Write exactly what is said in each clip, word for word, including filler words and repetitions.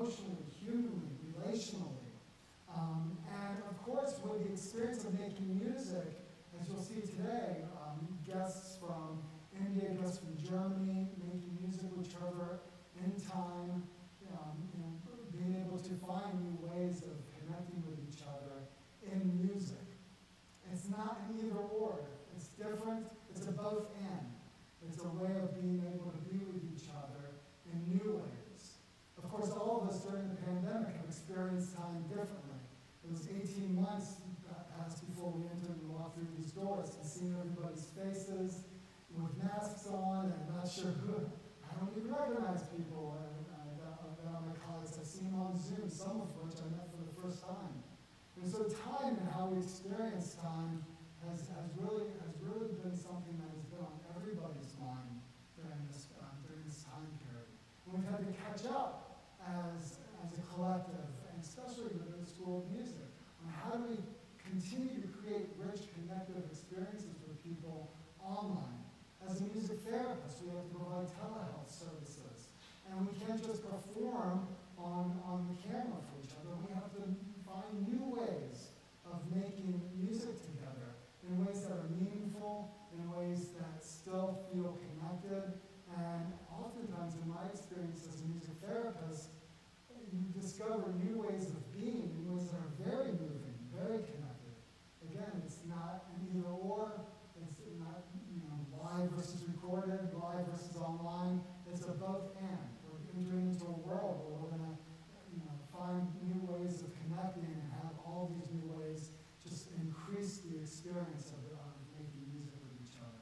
emotionally, humanly, relationally. Um, and of course, with the experience of making music, as you'll see today, um, guests from India, guests from Germany, making music with Trevor in time, um, you know, being able to find new ways of connecting with each other in music. It's not an either or. It's different. It's a both and. It's a way of being able to be with each other in new ways. Of course, all of us during the pandemic have experienced time differently. It was eighteen months that passed before we entered and walked through these doors and seeing everybody's faces with masks on and not sure who. I don't even recognize people uh, uh, that, uh, that are my colleagues. I've seen them on Zoom, some of which I met for the first time. And so time and how we experience time has, has, really, has really been something that has been on everybody's mind during this, uh, during this time period. And we've had to catch up as, as a collective, and especially within the School of Music, on how do we continue to create rich, connective experiences with people online. As a music therapist, we have to provide telehealth services. And we can't just perform on, on the camera for each other. We have to find new ways of making music together in ways that are meaningful, in ways that still feel connected. And oftentimes, in my experience as a music therapist, you discover new ways of being, in ways that are very moving, very connected. Again, it's not an either or. It's not, you know, live versus recorded, live versus online. It's a both and. We're entering into a world where we're going to, you know, find new ways of connecting and have all these new ways just increase the experience of, of making music with each other.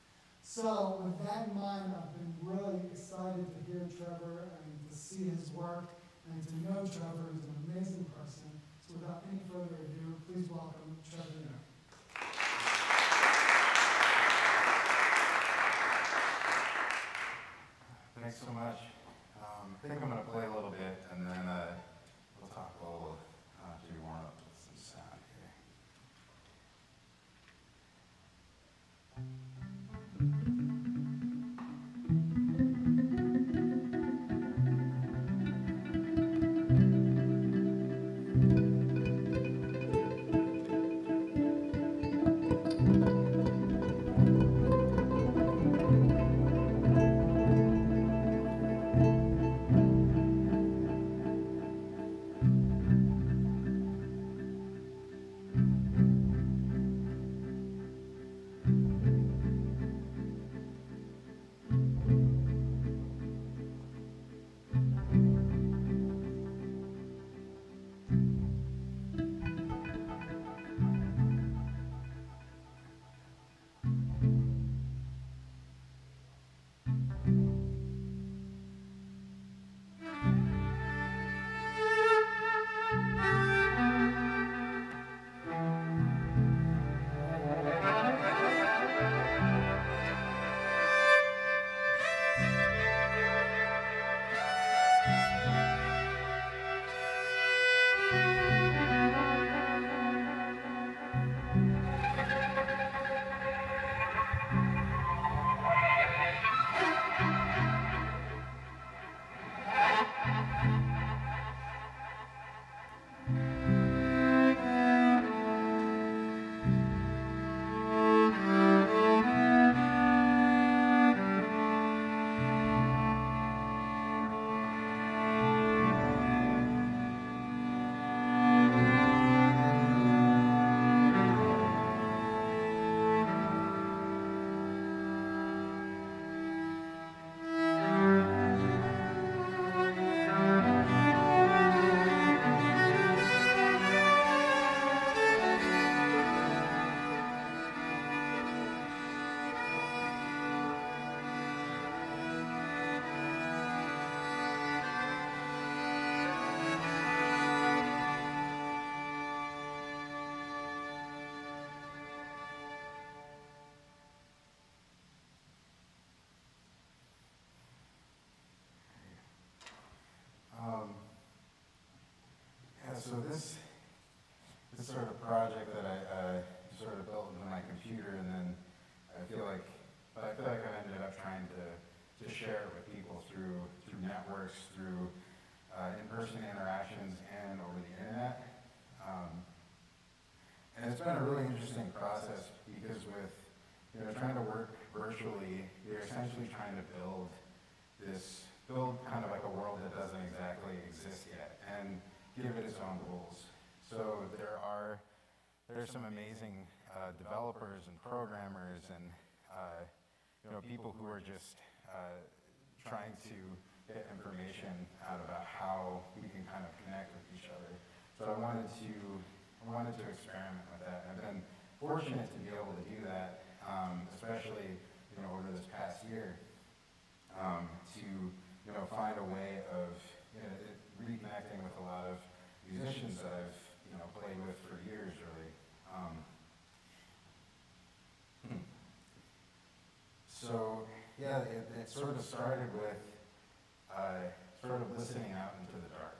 So with that in mind, I've been really excited to hear Trevor and to see his work and to know Trevor, who's an amazing person. So without any further ado, please welcome Trevor New. Thanks so much. Um, I think I'm going to play a little bit, and then uh, we'll talk a little, uh, do warm up with some sound here. So this, this sort of project that I uh, sort of built into my computer, and then I feel like I feel like I ended up trying to to share it with people through through networks, through uh, in-person interactions and over the internet. Um, and it's been a really interesting process because with, you know, trying to work virtually, you're essentially trying to build this, build kind of like a world that doesn't exactly exist yet and give it its own rules. So there are, there's some amazing uh, developers and programmers and, uh, you know, people who are just uh, trying to get information out about how we can kind of connect with each other. So I wanted to, I wanted to experiment with that. I've been fortunate to be able to do that, um, especially, you know, over this past year, um, to, you know, find a way of, you know, it, reconnecting with a lot of musicians that I've, you know, played with for years, really. Um, so, yeah, it, it sort of started with uh, sort of listening out into the dark.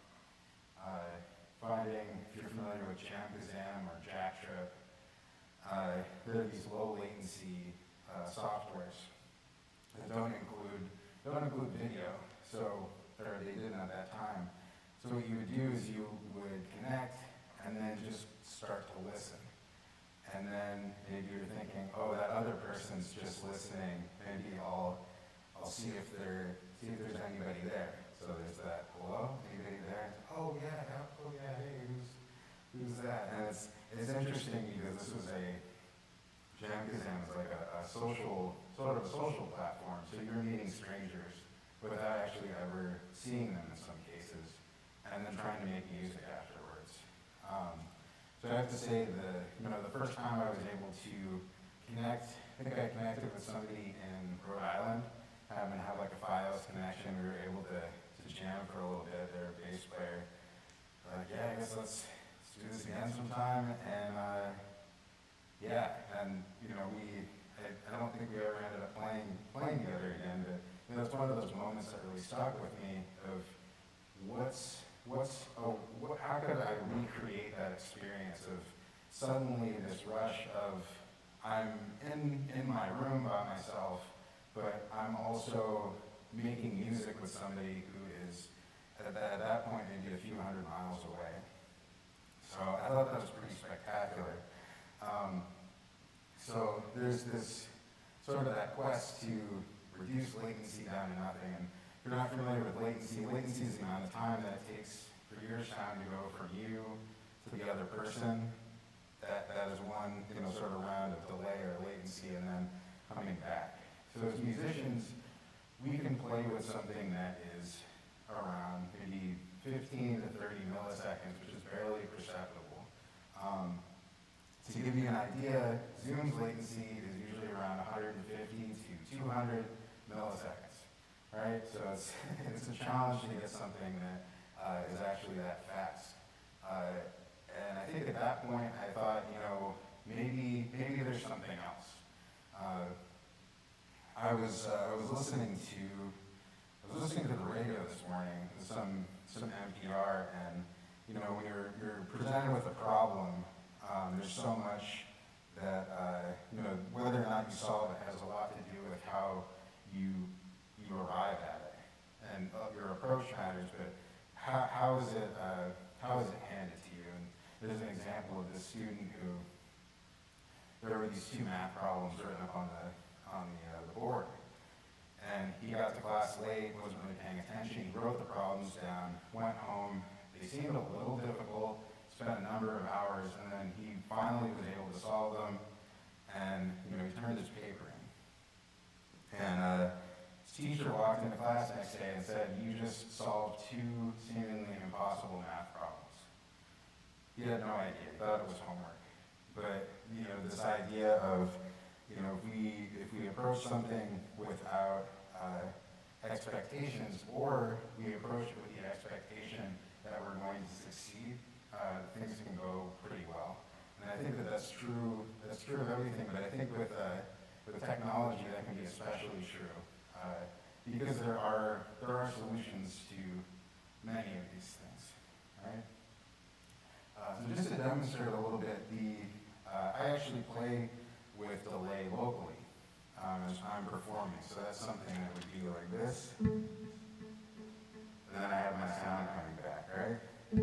Uh, finding, if you're familiar with Jam or Jacktrip, uh, there are these low latency uh, softwares that don't include, don't include video, so, or they didn't at that time. So what you would do is you would connect and then just start to listen. And then maybe you're thinking, oh, that other person's just listening. Maybe I'll, I'll see if there, see if there's anybody there. So there's that, hello, anybody there? Oh yeah, yeah, oh yeah, hey, who's, who's that? And it's, it's interesting because this was a, Jam is like a, a social, sort of a social platform. So you're meeting strangers without actually ever seeing them in some cases, and then trying to make music afterwards. Um, So I have to say the, you know, the first time I was able to connect, I think I connected with somebody in Rhode Island, um, and have like a FiOS connection. We were able to, to jam for a little bit. They're a bass player. Like, yeah, I guess let's, let's do this again sometime. And uh, yeah, and you know, we, I, I don't think we ever ended up playing, playing together again, but you know, it's one of those moments that really stuck with me of what's, What's, oh, what, how could I recreate that experience of suddenly this rush of I'm in, in my room by myself, but I'm also making music with somebody who is at that, at that point maybe a few hundred miles away. So I thought that was pretty spectacular. Um, so there's this sort of that quest to reduce latency down to nothing. And if you're not familiar with latency, latency is the amount of time that it takes for your sound to go from you to the other person. That, that is one, you know, sort of round of delay or latency and then coming back. So as musicians, we can play with something that is around maybe fifteen to thirty milliseconds, which is barely perceptible. Um, to give you an idea, Zoom's latency is usually around one hundred fifty to two hundred milliseconds. Right? So it's, it's a challenge to get something that uh, is actually that fast. Uh, and I think at that point I thought, you know, maybe maybe there's something else. Uh, I was uh, I was listening to I was listening to the radio this morning, some some N P R, and you know, when you're you're presented with a problem, um, there's so much that uh, you know, whether or not you solve it has a lot to do with how you you arrive at it, and uh, your approach matters. But how how is it uh, how is it handed to you? And there's an example of this student who there were these two math problems written up on the on the, uh, the board, and he got to class late, wasn't really paying attention. He wrote the problems down, went home. They seemed a little difficult. Spent a number of hours, and then he finally was able to solve them. And you know, he turned his paper in, and uh, his teacher walked into class next day and said, "You just solved two seemingly impossible math problems." He had no idea. He thought it was homework. But you know, this idea of, you know, if we if we approach something without uh, expectations, or we approach it with the expectation that we're going to succeed, uh, things can go pretty well. And I think that that's true. That's true of everything. But I think with uh, with technology, that can be especially true, uh, because there are there are solutions to many of these things, right? Uh, so just to demonstrate a little bit, the uh, I actually play with delay locally um, as I'm performing. So that's something that would be like this. And and then I have my sound coming back, right?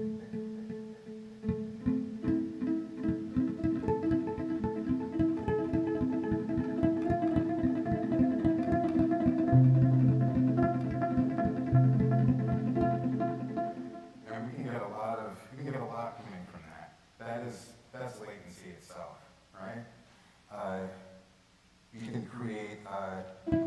And we can get a lot of, we can get a lot coming from that. That is, that's latency itself, right? Uh, you can create, uh,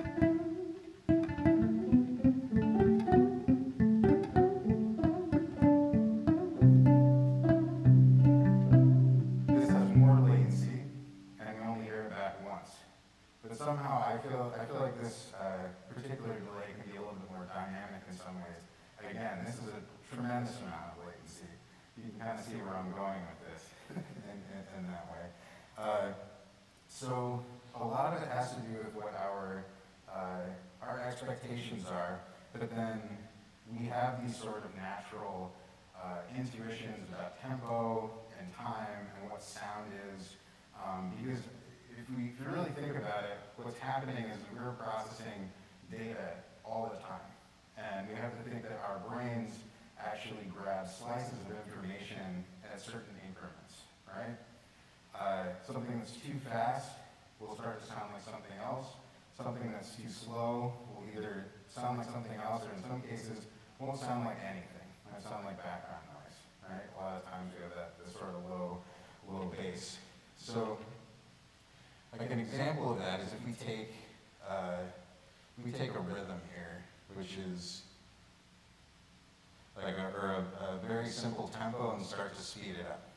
this has more latency, and we only hear it back once. But somehow I feel, I feel like this uh, particular delay can be a little bit more dynamic in some ways. Again, this is a tremendous amount of latency. You can kind of see where I'm going with this in, in, in that way. Uh, so a lot of it has to do with what our, uh, our expectations are, but then we have these sort of natural uh, intuitions about tempo and time and what sound is, um, because if we if you really think about it, what's happening is we're processing data all the time. And we have to think that our brains actually grab slices of information at certain increments, right? Uh, something that's too fast will start to sound like something else. Something that's too slow will either sound like something else, or in some cases, won't sound like anything. It might sound like background noise, right? A lot of times we have that this sort of low, low bass. So, like an example of that is if we take, uh, we take a rhythm here, which is like a, or a, a very simple tempo, and start to speed it up.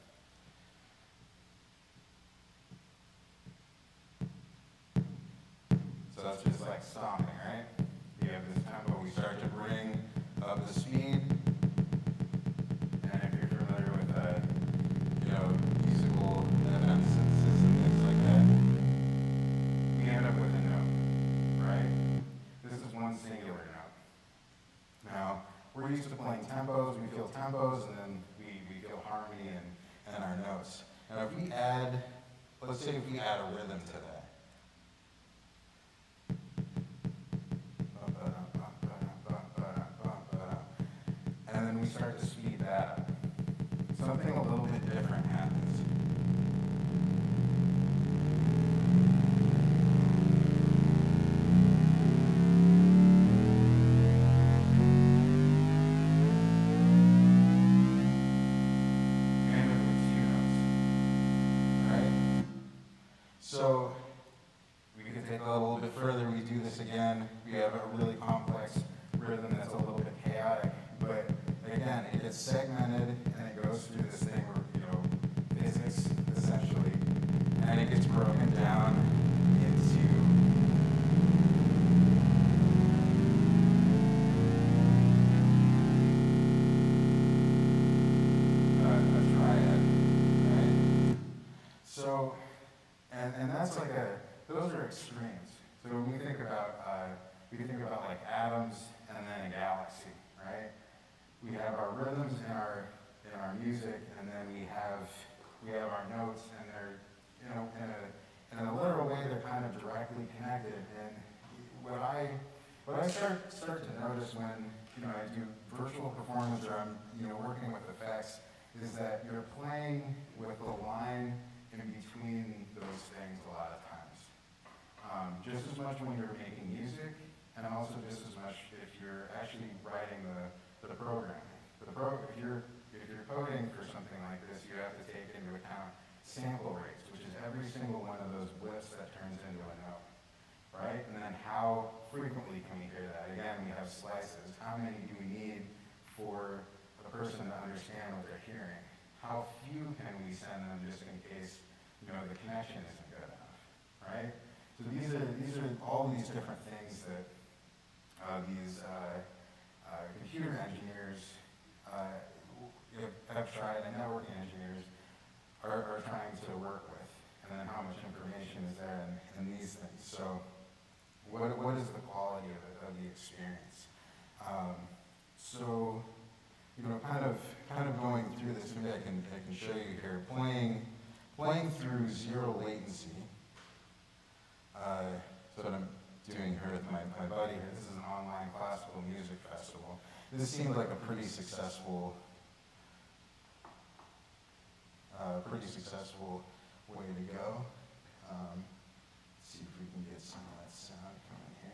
So that's just like stomping, right? We have this tempo, we start to bring up the speed, and if you're familiar with, uh, you know, musical F M synthesis and things like that, we end up with a note, right? This is one singular note. Now, we're used to playing tempos, we feel tempos, and then we, we feel harmony in, in our notes. Now if we add, let's say if we add a rhythm to that. And then we start to speed that up. Something a little bit different happens. So we could take it a little bit further. We do this again. We have a really complex rhythm that's a little bit chaotic, but again, it gets segmented and it goes through this thing where, you know, physics essentially, and it gets broken down into a, a triad, right? So. And, and that's like a, those are extremes. So when we think about, uh, we think about like atoms and then a galaxy, right? We have our rhythms in our, in our music, and then we have, we have our notes, and they're, you know, in a, in a literal way, they're kind of directly connected. And what I, what I start, start to notice when, you know, I do virtual performance or I'm, you know, working with effects, is that you're playing with the line in between those things a lot of times. Um, just as much when you're making music, and also just as much if you're actually writing the, the programming. The pro, if you're if you're coding for something like this, you have to take into account sample rates, which is every single one of those blips that turns into a note, right? And then how frequently can we hear that? Again, we have slices. How many do we need for a person to understand what they're hearing? How few can we send them just in case, you know, the connection isn't good enough, right? So these are these are all these different things that uh, these uh, uh, computer engineers uh, have, have tried, and networking engineers are, are trying to work with, and then how much information is there in, in these things. So what what is the quality of it, of the experience? Um, so. You know, kind of, kind of going through this. Maybe I can, I can show you here. Playing, playing through zero latency. Uh, so what I'm doing here with my, my buddy here. This is an online classical music festival, this seemed like a pretty successful, uh, pretty successful way to go. Um, let's see if we can get some of that sound coming here.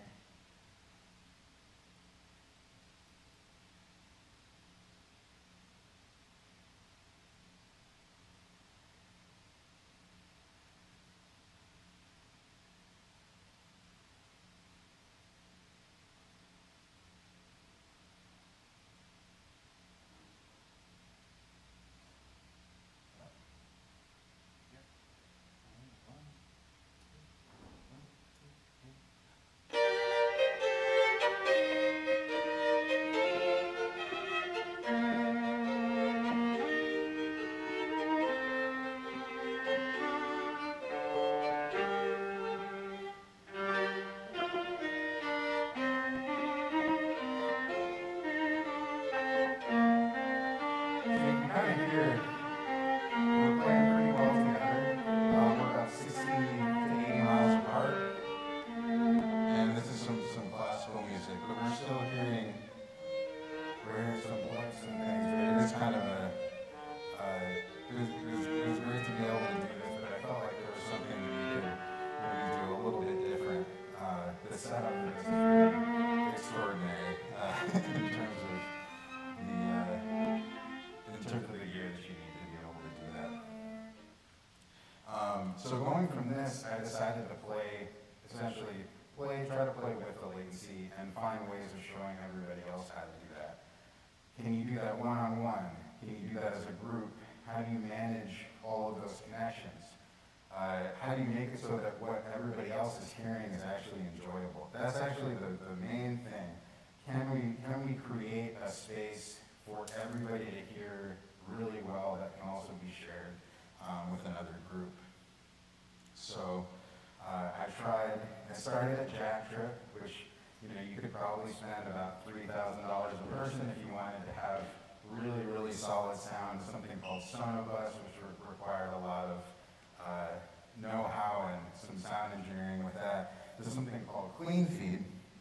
So going from this, I decided to play, essentially, play, try to play with the latency and find ways of showing everybody else how to do that. Can you do that one-on-one? Can you do that as a group? How do you manage all of those connections? Uh, how do you make it so that what everybody else is hearing is actually enjoyable? That's actually the, the main thing. Can we, can we create a space for everybody to hear really well that can also be shared um, with another group? So uh, I tried, I started at Jack Trip, which you know you could probably spend about three thousand dollars a person if you wanted to have really, really solid sound. Something called Sonobus, which re required a lot of uh, know-how and some sound engineering with that. There's something called Clean Feed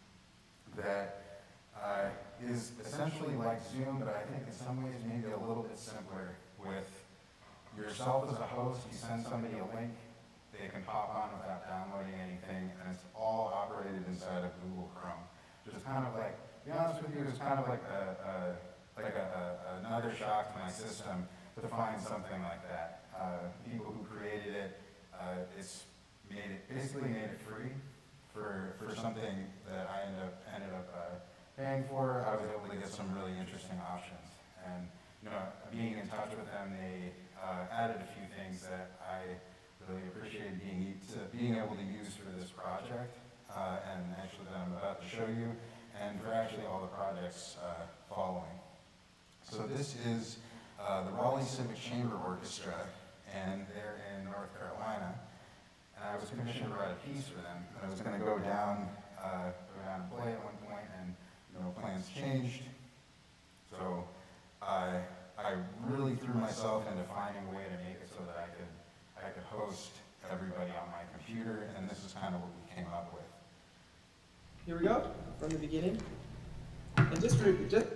that uh, is essentially like Zoom, but I think in some ways maybe a little bit simpler. With yourself as a host, you send somebody a link, they can pop on without downloading anything, and it's all operated inside of Google Chrome. Just kind of like, to be honest with you, it's kind of like a, a like a, a, another shock to my system to find something like that. Uh, people who created it, uh, it's made it basically made it free for for something that I ended up ended up uh, paying for. I was able to get some really interesting options, and you know, being in touch with them, they uh, added a few things that I really appreciated being, to, being able to use for this project, uh, and actually that I'm about to show you, and for actually all the projects uh, following. So this is uh, the Raleigh Civic Chamber Orchestra, and they're in North Carolina, and I was commissioned to write a piece for them. And I was going to go down, uh, go down and play at one point, and you know, plans changed. So I, I really threw myself into finding a way to make it so that I could I could host everybody on my computer, and this is kind of what we came up with. Here we go, from the beginning. And just for, just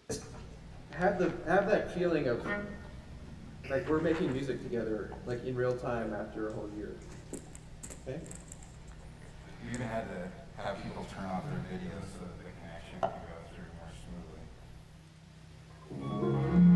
have the have that feeling of like we're making music together, like in real time after a whole year. Okay? We even had to have people turn off their videos so that the connection could go through more smoothly.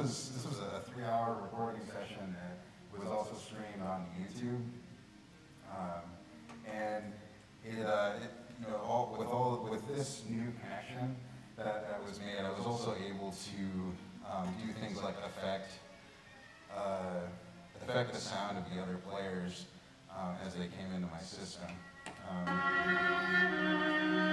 was this was a three-hour recording session that was also streamed on YouTube, um, and it, uh, it you know all with all with this new connection that, that was made, I was also able to um, do things like affect uh, affect the sound of the other players um, as they came into my system. Um,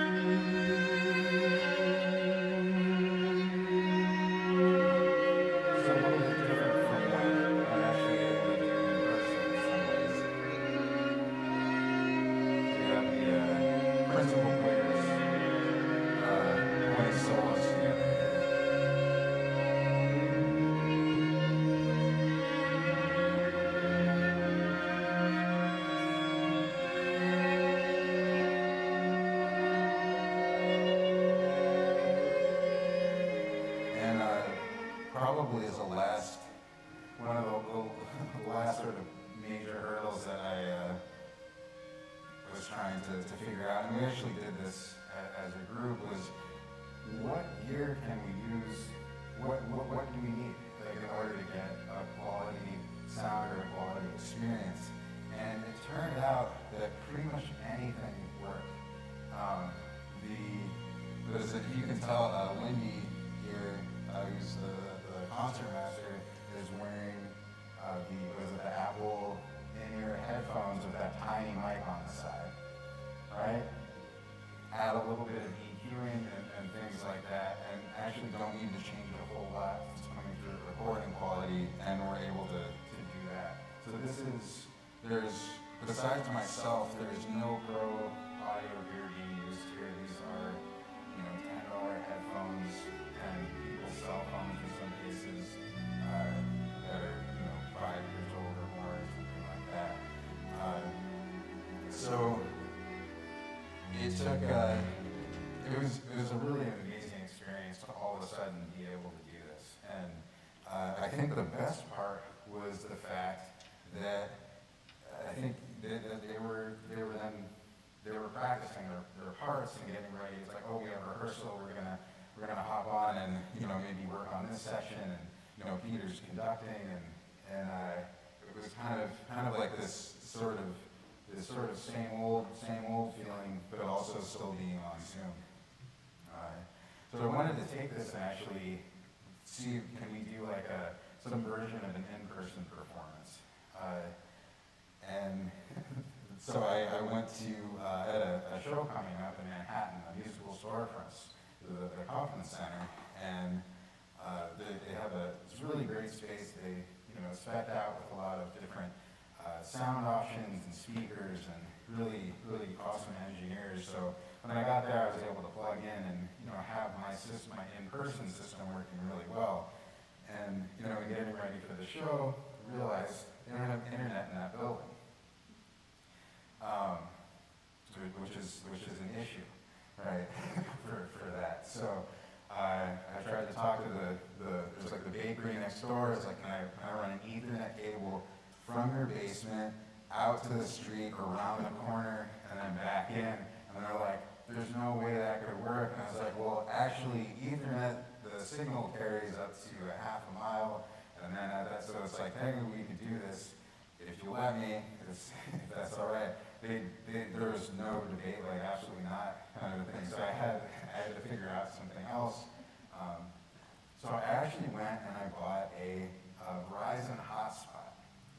Probably as a last, one of the, the last sort of major hurdles that I uh, was trying to, to figure out, and we actually did this as a group, was what gear can we use, what, what, what do we need like, in order to get a quality sound or a quality experience? And it turned out that pretty much anything worked. Um, the, because if you can tell, uh, Wendy here, uh, who's the concert master, is wearing uh, the was it the Apple in-ear headphones with that tiny mic on the side, right? Add a little bit of EQing and, and things like that, and actually don't need to change a whole lot. It's coming through recording quality, and we're able to, to do that. So this is there's besides myself, there's no pro audio gear being used here. These are you know ten dollar headphones and people's cell phones in some cases uh, that are you know five years old or more or something like that. Uh, so it took uh, it was it was a really amazing experience to all of a sudden be able to do this. And uh, I think the best part was the fact that I think they, that they were they were then they were practicing their, their parts and getting ready. It's like, oh, we have rehearsal. We're gonna we're gonna hop on and you know maybe work on this section. And you know Peter's conducting, and and uh, it was kind of kind of like this sort of this sort of same old same old feeling, but also still being on Zoom. Uh, so I wanted to take this and actually see can we do like a some version of an in-person performance. Uh, and so I, I went to, uh, had a, a show coming up in Manhattan, a musical storefronts, the, the Kaufman Center, and uh, they, they have a it's really great space. They, you know, spec'd out with a lot of different uh, sound options and speakers and really, really awesome engineers. So when I got there, I was able to plug in and, you know, have my system, my in-person system working really well. And, you know, getting ready for the show, realized they don't have internet in that building. Um, which is which is an issue, right, for, for that. So uh, I tried to talk to the, the, there's like the bakery next door. It's like, can I, can I run an Ethernet cable from your basement out to the street, around the corner, and then back in? And they're like, there's no way that could work. And I was like, well, actually, Ethernet, the signal carries up to a half a mile. And then uh, that, so it's like, technically we could do this if you let me, if that's all right. They, they, there was no debate, like absolutely not, kind of thing. So I had, I had to figure out something else. Um, so I actually went and I bought a, a Verizon hotspot.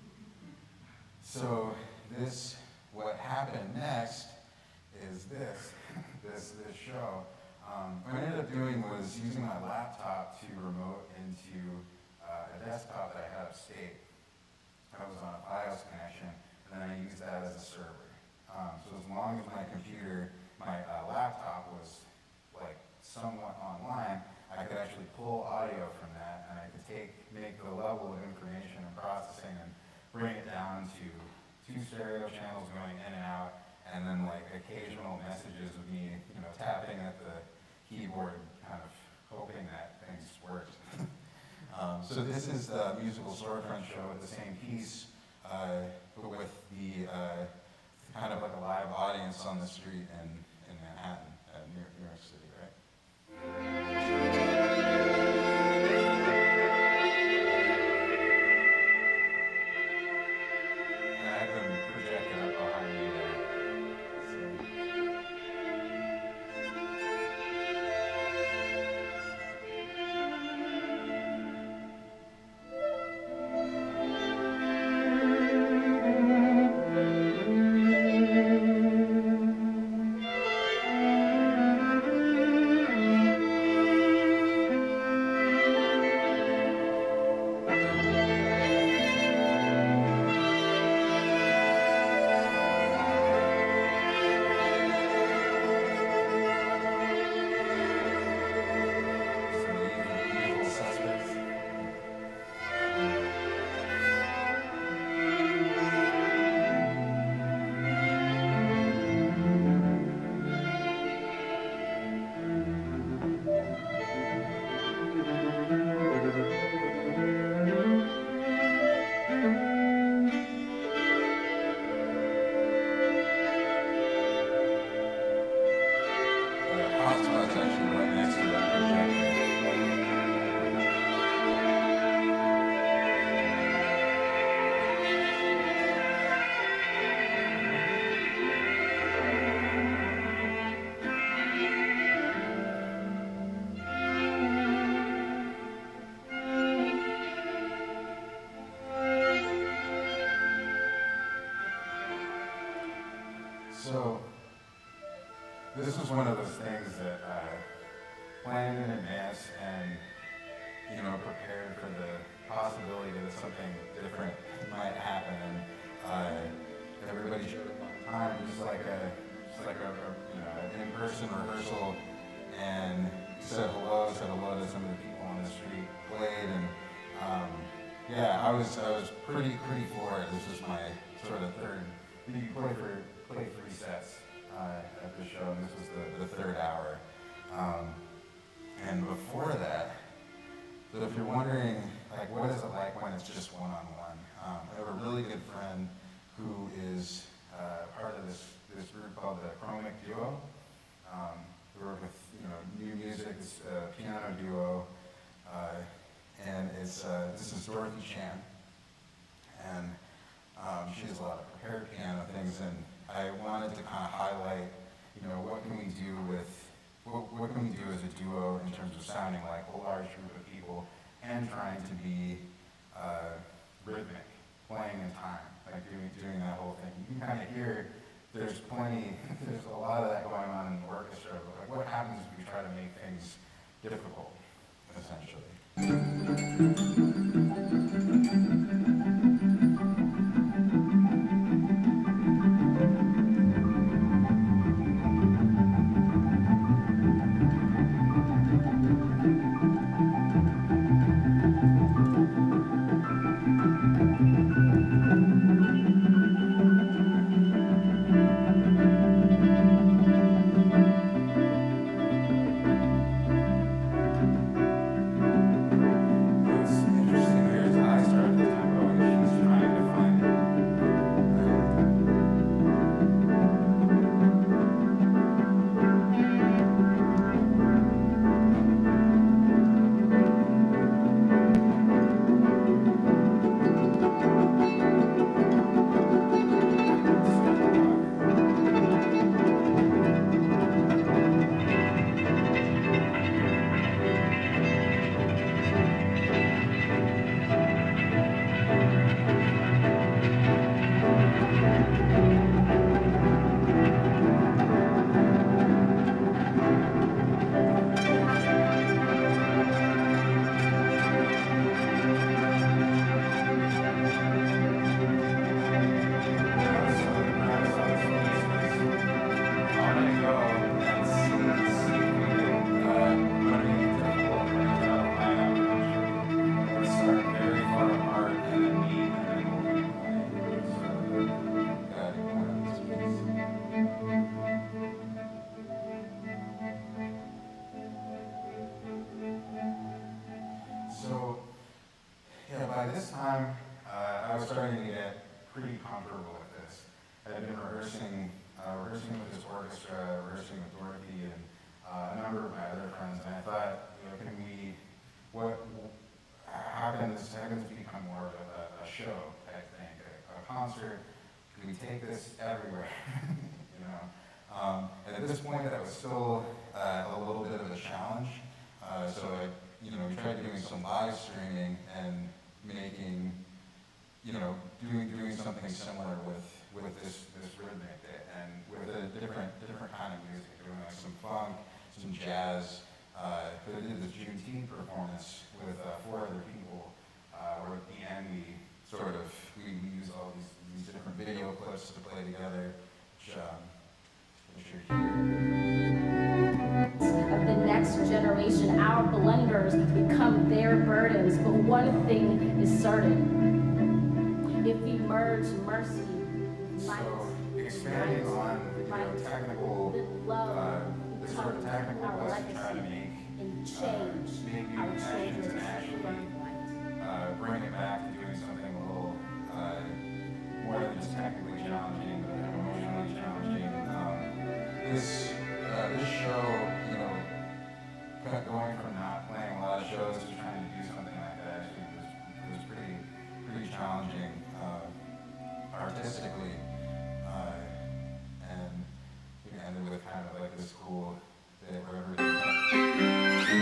So this, what happened next is this, this, this show. Um, what I ended up doing was using my laptop to remote into uh, a desktop that I had upstate. I was on a BIOS connection, and then I used that as a server. Um, so as long as my computer, my uh, laptop was like somewhat online, I could actually pull audio from that, and I could take, make the level of information and processing and bring it down to two stereo channels going in and out, and then like occasional messages of me, you know, tapping at the keyboard, kind of hoping that things worked. um, so this is the musical storefront show with the same piece, uh, but with the uh, kind of like a live audience on the street in, in Manhattan, uh, New, New York City, right? hotspot's actually right next to the projector. So, this was one of those things that I planned in advance and, you know, prepared for the possibility that something different might happen. And uh, everybody showed up on time, just like a, just like a, a you know, an in-person rehearsal, and said hello, said hello to some of the people on the street, played, and um, yeah, I was I was pretty pretty floored. This was my sort of third. You play for play three sets uh, at the show, and this was the, the third hour. Um, and before that, so if you're wondering, like, what is it like when it's just one-on-one? Um, I have a really good friend who is uh, part of this this group called the Chromic Duo. Um, we work with you know new music, it's a piano duo, uh, and it's uh, this is Dorothy Chan, and Um, she does a lot of prepared piano things, and I wanted to kind of highlight, you know, what can we do with, what, what can we do as a duo in terms of sounding like a large group of people and trying to be uh, rhythmic, playing in time, like doing, doing that whole thing. You can kind of hear there's plenty, there's a lot of that going on in the orchestra, but like what happens if we try to make things difficult, essentially? by this time, uh, I was starting to get pretty comfortable with this. I had been rehearsing, uh, rehearsing with this orchestra, rehearsing with Dorothy and uh, a number of my other friends, and I thought, you know, can we, what, how can this, how can this become more of a, a show type thing, a, a concert? Can we take this everywhere? you know? Um, and at this point, that was still uh, a little bit of a challenge. Uh, so I, you know, we tried doing some live streaming and making, you know, doing doing something similar with with this this rhythmic bit and with a different different kind of music, doing like some funk, some jazz. Uh, but I did this Juneteenth performance with uh, four other people, uh, where at the end we sort of we, we use all these these different video clips to play together, which um, which are here. Of the next generation, our blunders become their burdens, but one thing is certain: if we merge mercy, light, So expanding on you know, technical, uh, this sort of technical quest to try to make and uh, change make new our connections children's and actually uh, bring it back to doing something a little uh, more than just technically challenging, but emotionally challenging. Um, this uh, this show, you know. kind of going from not playing a lot of shows to trying to do something like that actually was, was pretty, pretty challenging uh, artistically. Uh, and we ended with kind of like this cool bit where everything.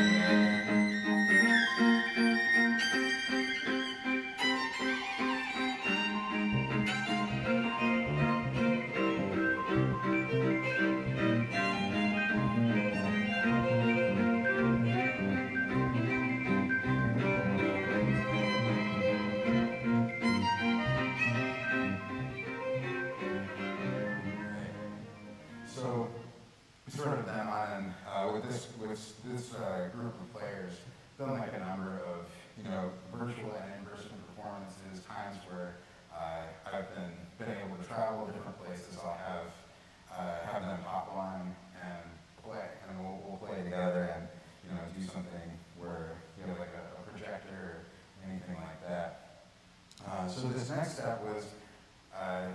So we sort of then on uh, with this with this uh, group of players, done like a number of you know virtual and in-person performances. Times where uh, I've been been able to travel to different places. I'll have uh, have them pop on and play, and we'll, we'll play together and you know do something where you know like a, a projector or anything like that. Uh, so this next step was uh,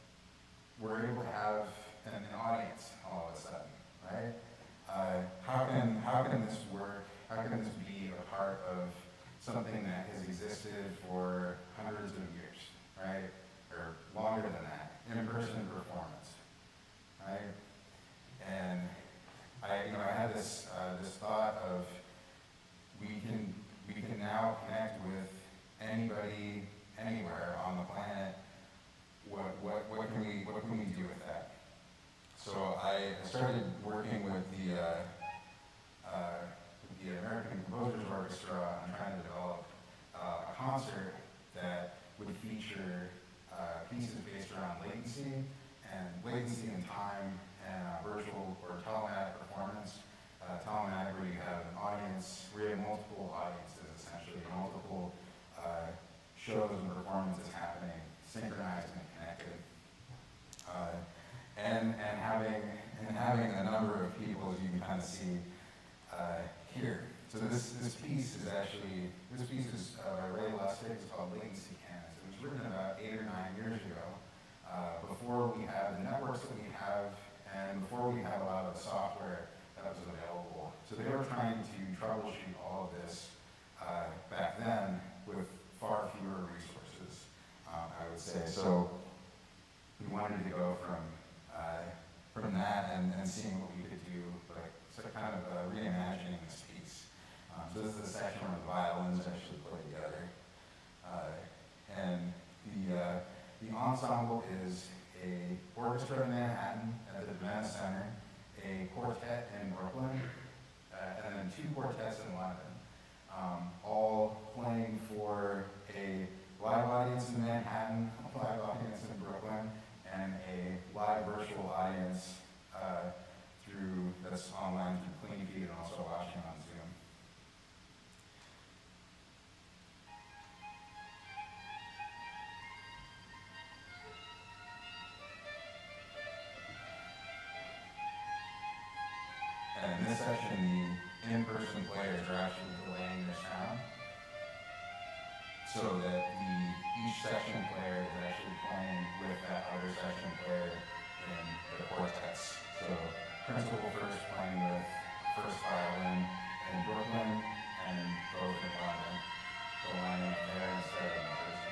we're able to have an, an audience all of a sudden, right? Uh, how can how can this work? How can this be a part of something that has existed for hundreds of years, right? Or longer than that, in-person performance, right? And I, you know, I had this uh, this thought of we can we can now connect with anybody anywhere on the planet. What what what can we what can we do with that? So I started working with the uh, uh, with the American Composers Orchestra on trying to develop uh, a concert that would feature uh, pieces based around latency and latency and time and uh, virtual or telematic performance. Uh, telematic where you have an audience, we have multiple audiences essentially, multiple uh, shows and performances happening, synchronized and connected. Uh, and and having and having a number of people, as you can kind of see uh, here. So this this piece is actually this piece is uh, by Ray Lustig. It's called Latency Canons. It was written about eight or nine years ago, uh, before we had the networks that we have, and before we had a lot of the software that was available. So they were trying to troubleshoot all of this uh, back then with far fewer resources, um, I would say. So we wanted to go from uh, from that and, and seeing what we could do, like so kind of uh, reimagining this piece. Um, so this is a section where the violins actually play together, uh, and the uh, the ensemble is a orchestra in Manhattan at the Dimenna Center, a quartet in Brooklyn, uh, and then two quartets in London, um, all playing for a live audience in Manhattan, a live audience in Brooklyn, and a live virtual audience uh, through that's online through Clean Feed and also watching on Zoom. And in this section, the in-person players are actually delaying their sound so that the each section player is actually playing with that other section player in the quartets. So principal first playing with first violin in Brooklyn and both in London. So lining up there instead of in person.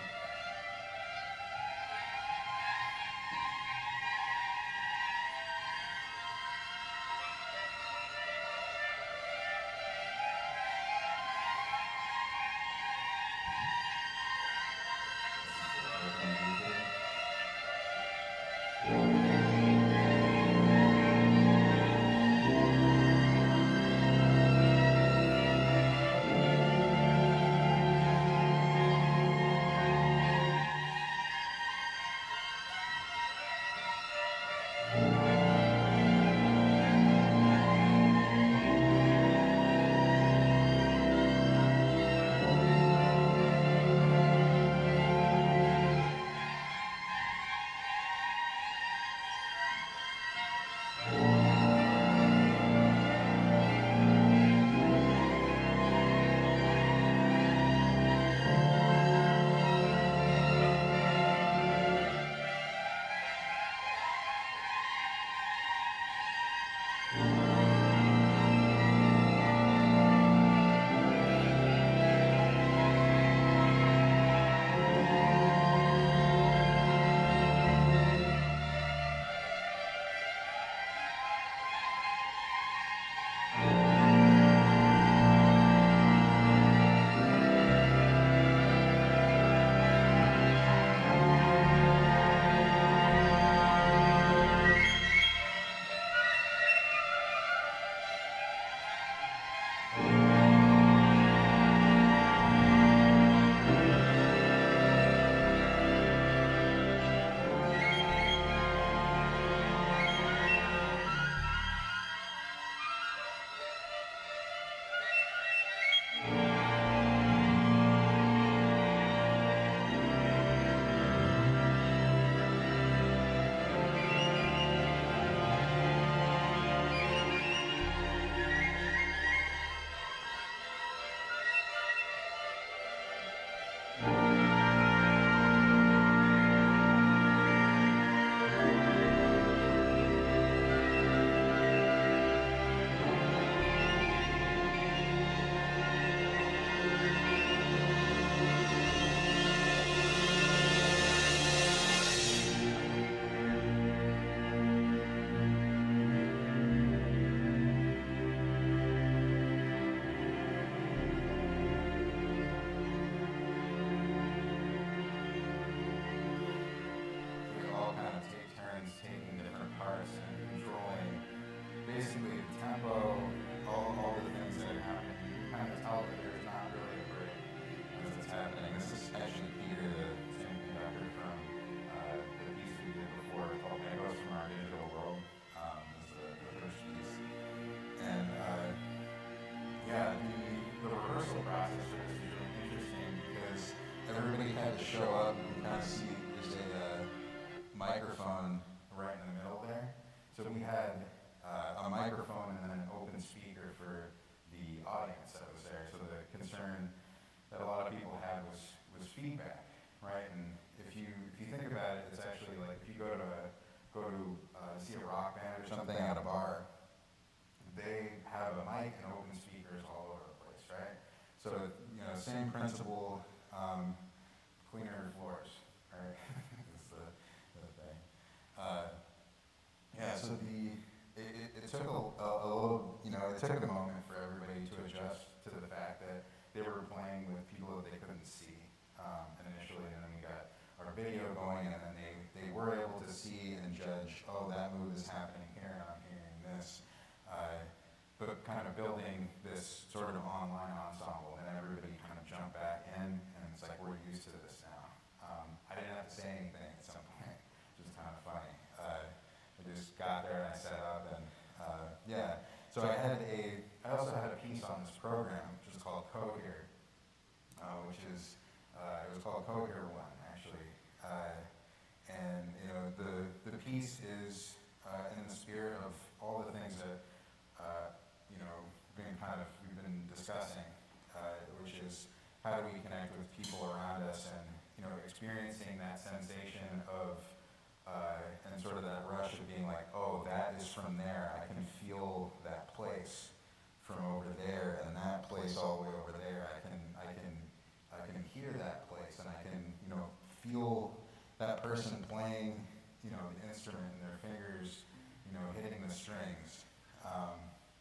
decided to show up, you can kind of see there's a uh, microphone right in the middle there. So we had uh, a microphone and then an open speaker for the audience that was there. So the concern that a lot of people had was was feedback, right? And if you if you think about it, it's actually like if you go to a, go to uh, see a rock band or something at a bar, they have a mic and open speakers all over the place, right? So you know, same principle, um, cleaner floors, right? Is the, the thing. Uh, yeah. So the it, it, it took a, a, a little, you know, it took a moment for everybody to adjust to the fact that they were playing with people that they couldn't see um, initially, and then we got our video going, and then they, they were able to see and judge, oh, that move is happening here, and I'm hearing this. Uh, but kind of building this sort of online ensemble, and everybody kind of jumped back in, and it's like, we're used to this now. Um, I didn't have to say anything at some point, which is kind of funny. Uh, I just got there and I set up, and uh, yeah. So I had a, I also had a piece on this program, which is called Cohere, uh, which is, uh, it was called Cohere One, actually. Uh, and, you know, the, the piece is uh, in the spirit of all the things that, uh, you know, been kind of, we've been discussing, uh, which is how do we connect with people around us and, you know, experiencing that sensation of, uh, and sort of that rush of being like, oh, that is from there. I can feel that place from over there, and that place all the way over there. I can, I can, I can hear that place, and I can, you know, feel that person playing, you know, the instrument and their fingers, you know, hitting the strings. Um,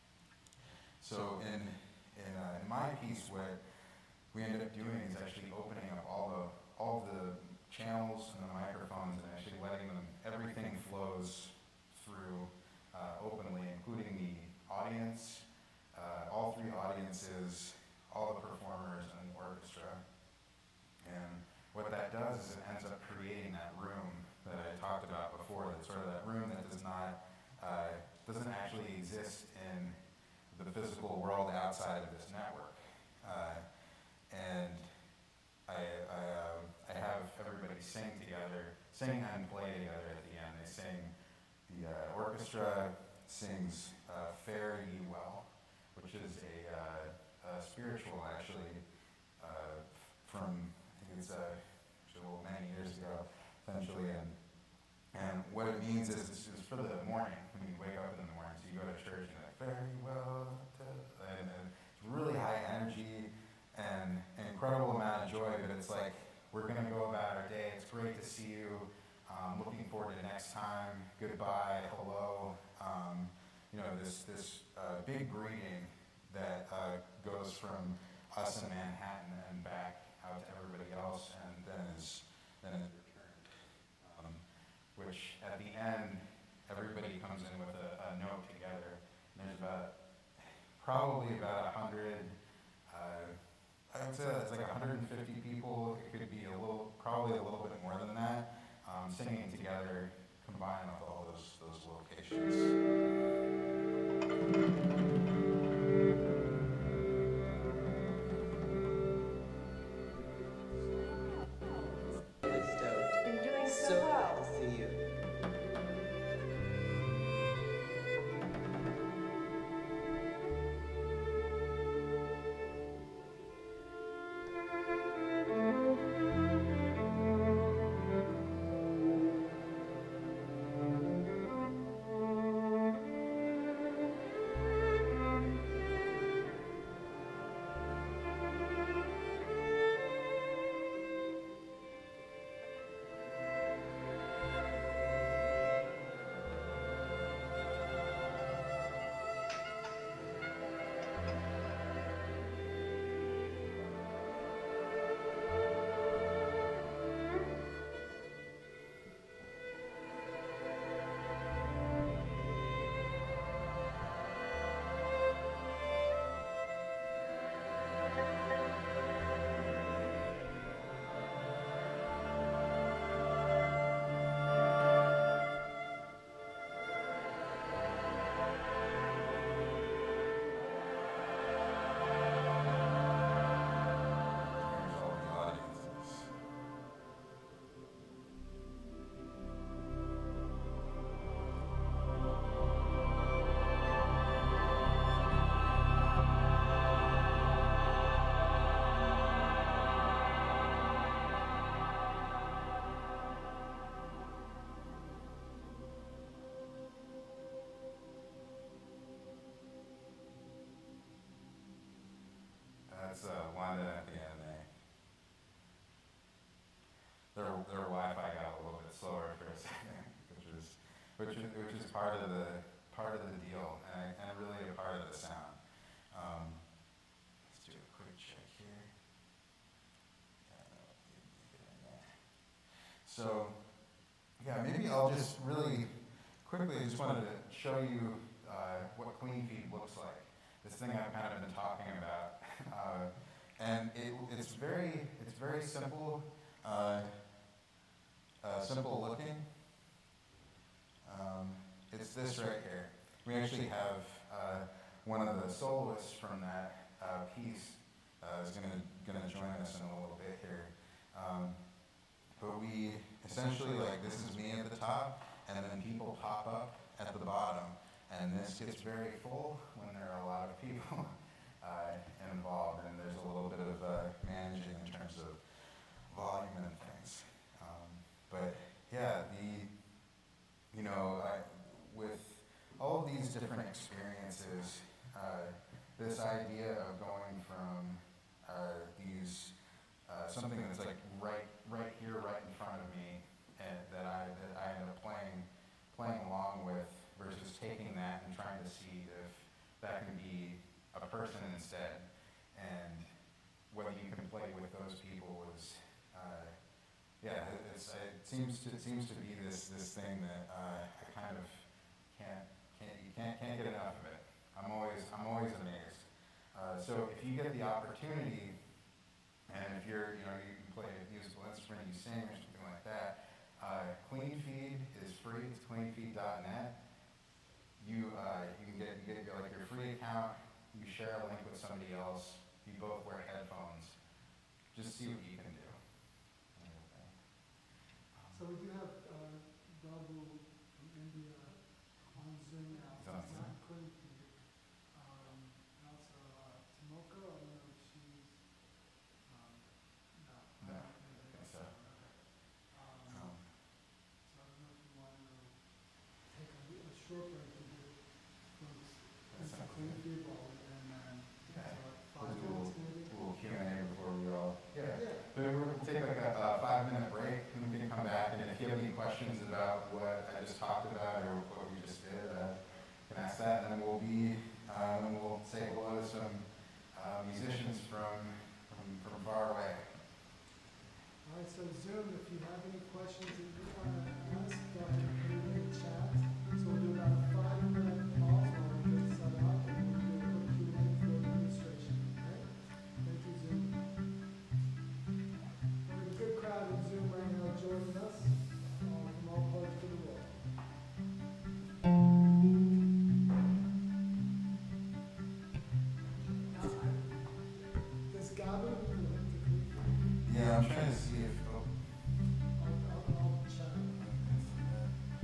so in in, uh, in my piece, what we ended up doing is actually opening up all the all the channels and the microphones, and actually letting them, everything flows through uh, openly, including the audience, uh, all three audiences, all the performers, and the orchestra. And what that does is it ends up creating that room that I talked about before, that sort of that room that does not, uh, doesn't actually exist in the physical world outside of this network. Uh, and I, I, uh, I have everybody sing together, sing and play together at the end. They sing, the uh, orchestra sings uh, Fare Ye Well, which is a, uh, a spiritual, actually, uh, from, I think it's uh, well, many years ago, essentially. And, and what it means is it's, it's for the morning, when you wake up in the morning. So you go to church and you're like, Fare Ye Well, and, and it's really high energy and an incredible amount of joy, but it's like, we're going to go about our day. It's great to see you. Um, looking forward to next time. Goodbye. Hello. Um, you know, this this uh, big greeting that uh, goes from us in Manhattan and back out to everybody else, and then is then is returned. Um, which at the end, everybody comes in with a, a note together. And there's about probably about a hundred. Uh, I would say it's like one hundred fifty people. It could be a little, probably a little bit more than that, um, singing together, combined with all those those locations. Really stoked. Been doing so So well. glad to see you. That's uh, London at the end there. Their, their Wi-Fi got a little bit slower for a second, which is, which is, which is part of the, part of the deal, and, and really a part of the sound. Um, let's do a quick check here. So, yeah, maybe I'll just really quickly just wanted to show you uh, what clean feed looks like. This thing I've kind of been talking about, uh, and it, it's very, it's very simple. Uh, Uh, simple looking. Um, it's this right here. We actually have uh, one of the soloists from that uh, piece uh, is gonna gonna join us in a little bit here. Um, but we essentially, like, this is me at the top, and then people pop up at the bottom, and this gets very full when there are a lot of people uh, involved, and there's a little bit of uh, managing in terms of volume and things. Um, But yeah, the, you know, I, with all of these different experiences, uh, this idea of going from uh, these, uh, something that's like right, right here, right in front of me, and that I, that I end up playing, playing along with, versus taking that and trying to see if that can be a person instead, and whether you can play with those people was, uh, yeah, it's, it seems to, it seems to be this, this thing that uh, I kind of can't, can't, you can't, can't get enough of it. I'm always, I'm always amazed. Uh, so if you get the opportunity, and if you're, you know, you can play a musical instrument, you sing or something like that, uh, Clean Feed is free. It's clean feed dot net. You, uh, you can get, you get your, like your free account. You share a link with somebody else. You both wear headphones. Just see what you can do. So we do have uh, Babu from India on Zoom now. He's on It's Zoom. not clean feed. Um, and also uh, Tomoka, I don't know if she's, um, no. No, I don't think I think so. so. Um, Um, so I don't know if you want to take a, a short break to do folks That into sounds clean good. feed while we then uh, Yeah. so We'll five do a minutes maybe. little Q and A before we all. Yeah. Yeah. But we're gonna take like a, a five minute break, and we can come back, and if you have any questions about what I just talked about or what we just did, uh, you can ask that, and then we'll be, uh, then we'll say hello to some uh, musicians from, from, from far away. All right, so Zoom, if you have any questions that you want to ask, go ahead and put it in the chat. So we'll do about a five minute pause while we get set up, and we'll do a quick Q and A for administration. All right? Thank you, Zoom. We have a good crowd in Zoom right now joining us, all from all parts of the world. Now, I- Does Gabu relate to Clean Feed? Yeah, I'm trying to see if, oh, I'll, I'll, I'll check.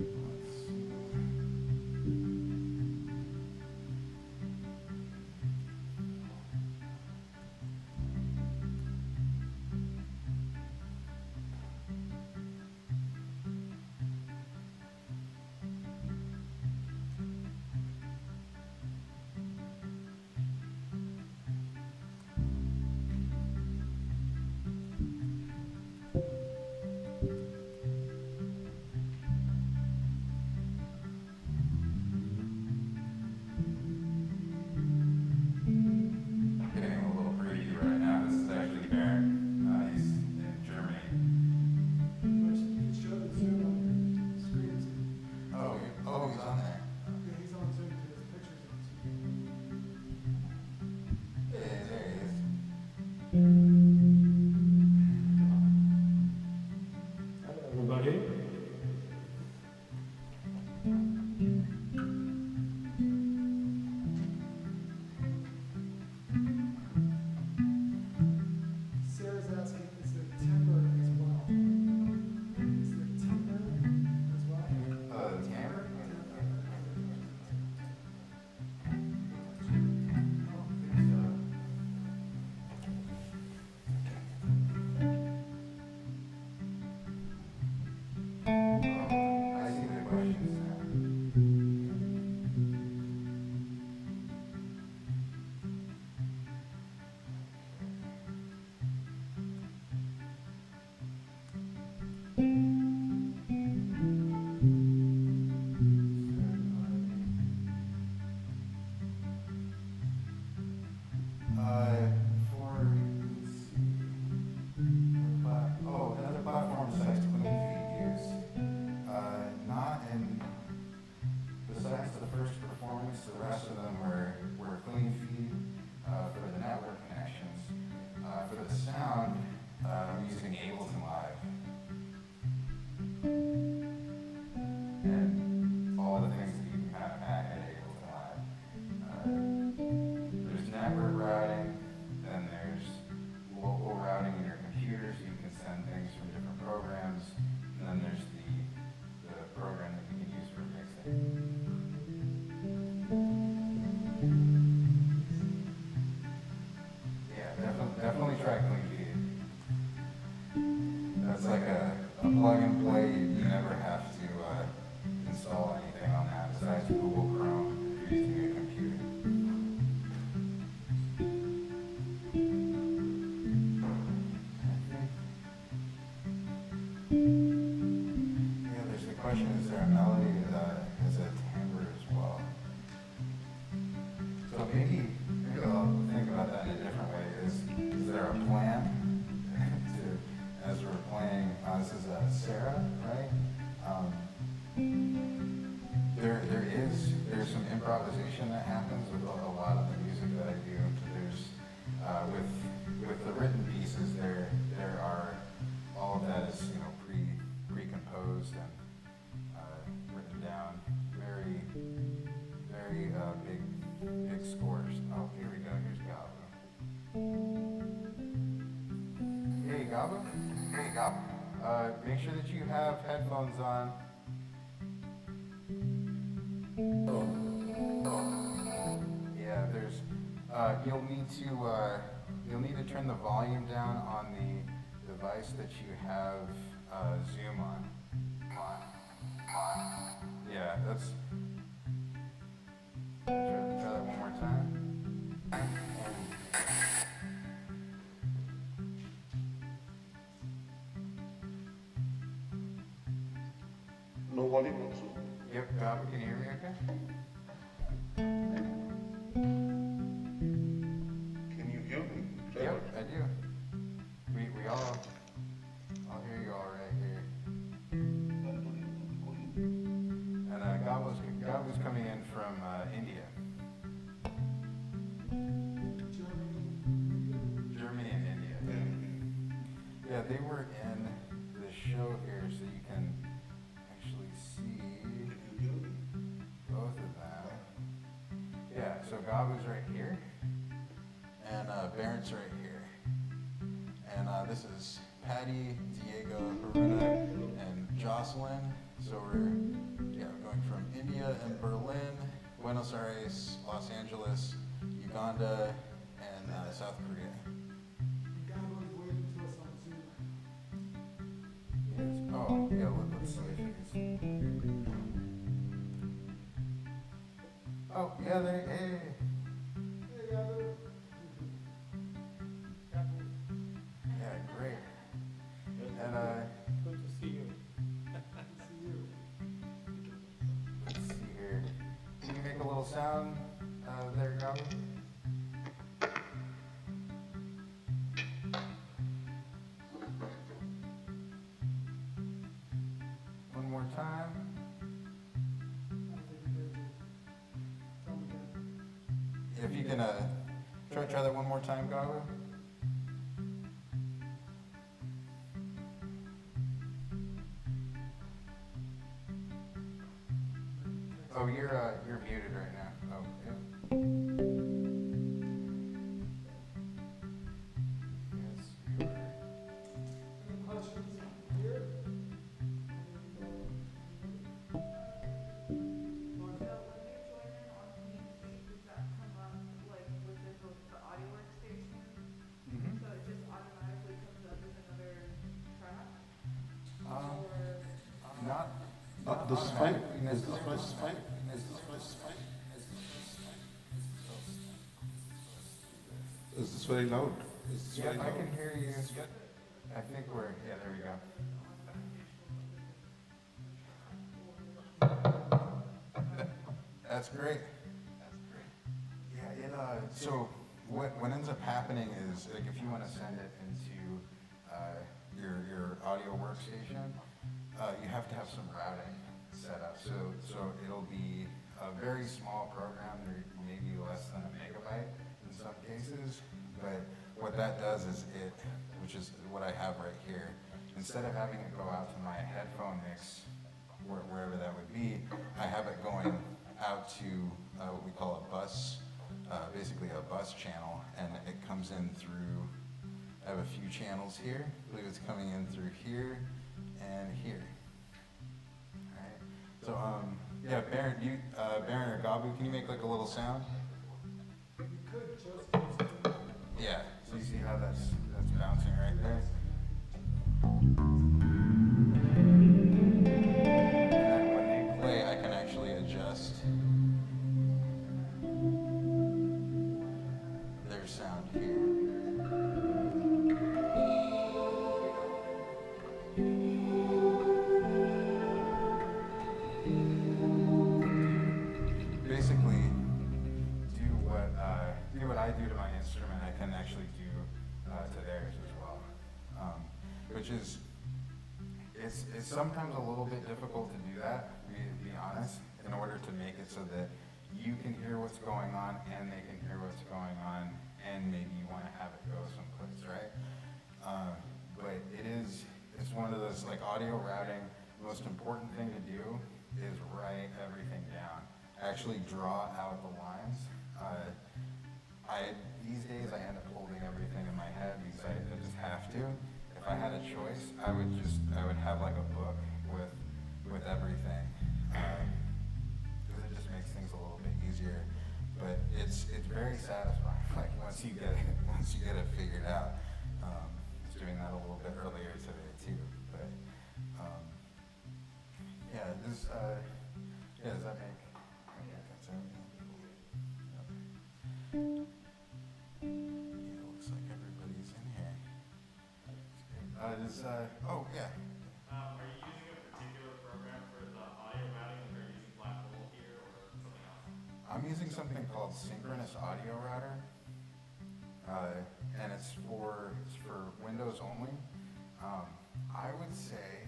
So maybe, maybe I'll think about that in a different way. Is, is there a plan to, as we're playing, uh, this is uh, Sarah, right? Um, there, there is, there's some improvisation that happens with a, a lot of the music that I do. There's, uh, with, with the written pieces, there, there are, all of that is, you know, pre, pre-composed and uh, written down. Very, very uh, big, big scores. Oh, here we go. Here's Gabo. Hey, Gabo. Hey, Gabo. Uh, make sure that you have headphones on. Yeah, there's. Uh, you'll need to. Uh, you'll need to turn the volume down on the device that you have uh, Zoom on. Yeah, that's. Try, try that one more time. No volume also. Yep, Gabo, can you hear me okay? Can you hear me? Yep, I do. We, we all, I'll hear you all right here. And uh, Gabo's, Gabo's coming in from uh, India. Germany and India. Yeah, they were in the show here, so you can actually see both of them. Yeah, so Gabo's right here, and uh, Barrett's right here. And uh, this is Patty, Diego, Haruna, and Jocelyn. So we're yeah, going from India and Berlin, Buenos Aires, Los Angeles, Uganda, and uh, South Korea. Gabo's waiting to us on Zoom. Yes. Oh, yeah, let, let's see if he's... Oh, yeah, they, hey. Hey, Gabo. Yeah, great. And, uh, Good to see you. Good to see you. let's see here. Can you make a little sound uh, there, Gabo? One more time. Tell me again. If you can, uh, try, try that one more time, Gabo. Oh, you're, uh, you're muted right now. Oh, yeah. Yes, you are. Any questions here? So when you join in on Teamspeak, does that come up like within the, the audio workstation? Mhm. So it just automatically comes up as another track? Um, Or not, Uh, not this is fine. automatically Is this necessarily. fine? Is this very loud? Is this Yeah, very I loud? can hear you. I think we're, yeah, there we go. That's great. That's great. Yeah, it, uh, so what, what ends up happening is, like, if you want to send it into, uh, your, your audio workstation, uh, you have to have some routing set up. So, so it'll be a very small program, there maybe less than a megabyte in some cases, but what that does is it, which is what I have right here, instead of having it go out to my headphone mix, where- wherever that would be, I have it going out to uh, what we call a bus, uh, basically a bus channel, and it comes in through, I have a few channels here, I believe it's coming in through here and here. Alright, so um, yeah, Baron, you, uh, Baron or Gabu, can you make like a little sound? You could just. Yeah, so you see how that's, that's bouncing right there? And then when they play, I can actually adjust their sound here. Basically, do what I do to my instrument, I can actually do uh, to theirs as well. Um, which is, it's, it's sometimes a little bit difficult to do that, to be, to be honest, in order to make it so that you can hear what's going on and they can hear what's going on, and maybe you want to have it go someplace, right? Uh, but it is, it's one of those, like audio routing, the most important thing to do is write everything down. Actually draw out the lines. Uh, I, these days I end up holding everything in my head because I, I just have to. If I had a choice, I would just, I would have like a book with, with everything. Uh, because it just makes things a little bit easier. But it's, it's very satisfying, like once you get it, once you get it figured out. Um, I was doing that a little bit earlier today too, but um, yeah, this, uh, yeah, does that make, I think that's everything. Yep. Yeah, looks like everybody's in here. Uh, does, uh, oh, yeah. Um, are you using a particular program for the audio routing, like are you using Black Hole here or something else? I'm using something called Synchronous Audio Router, uh, and it's for, it's for Windows only. Um, I would say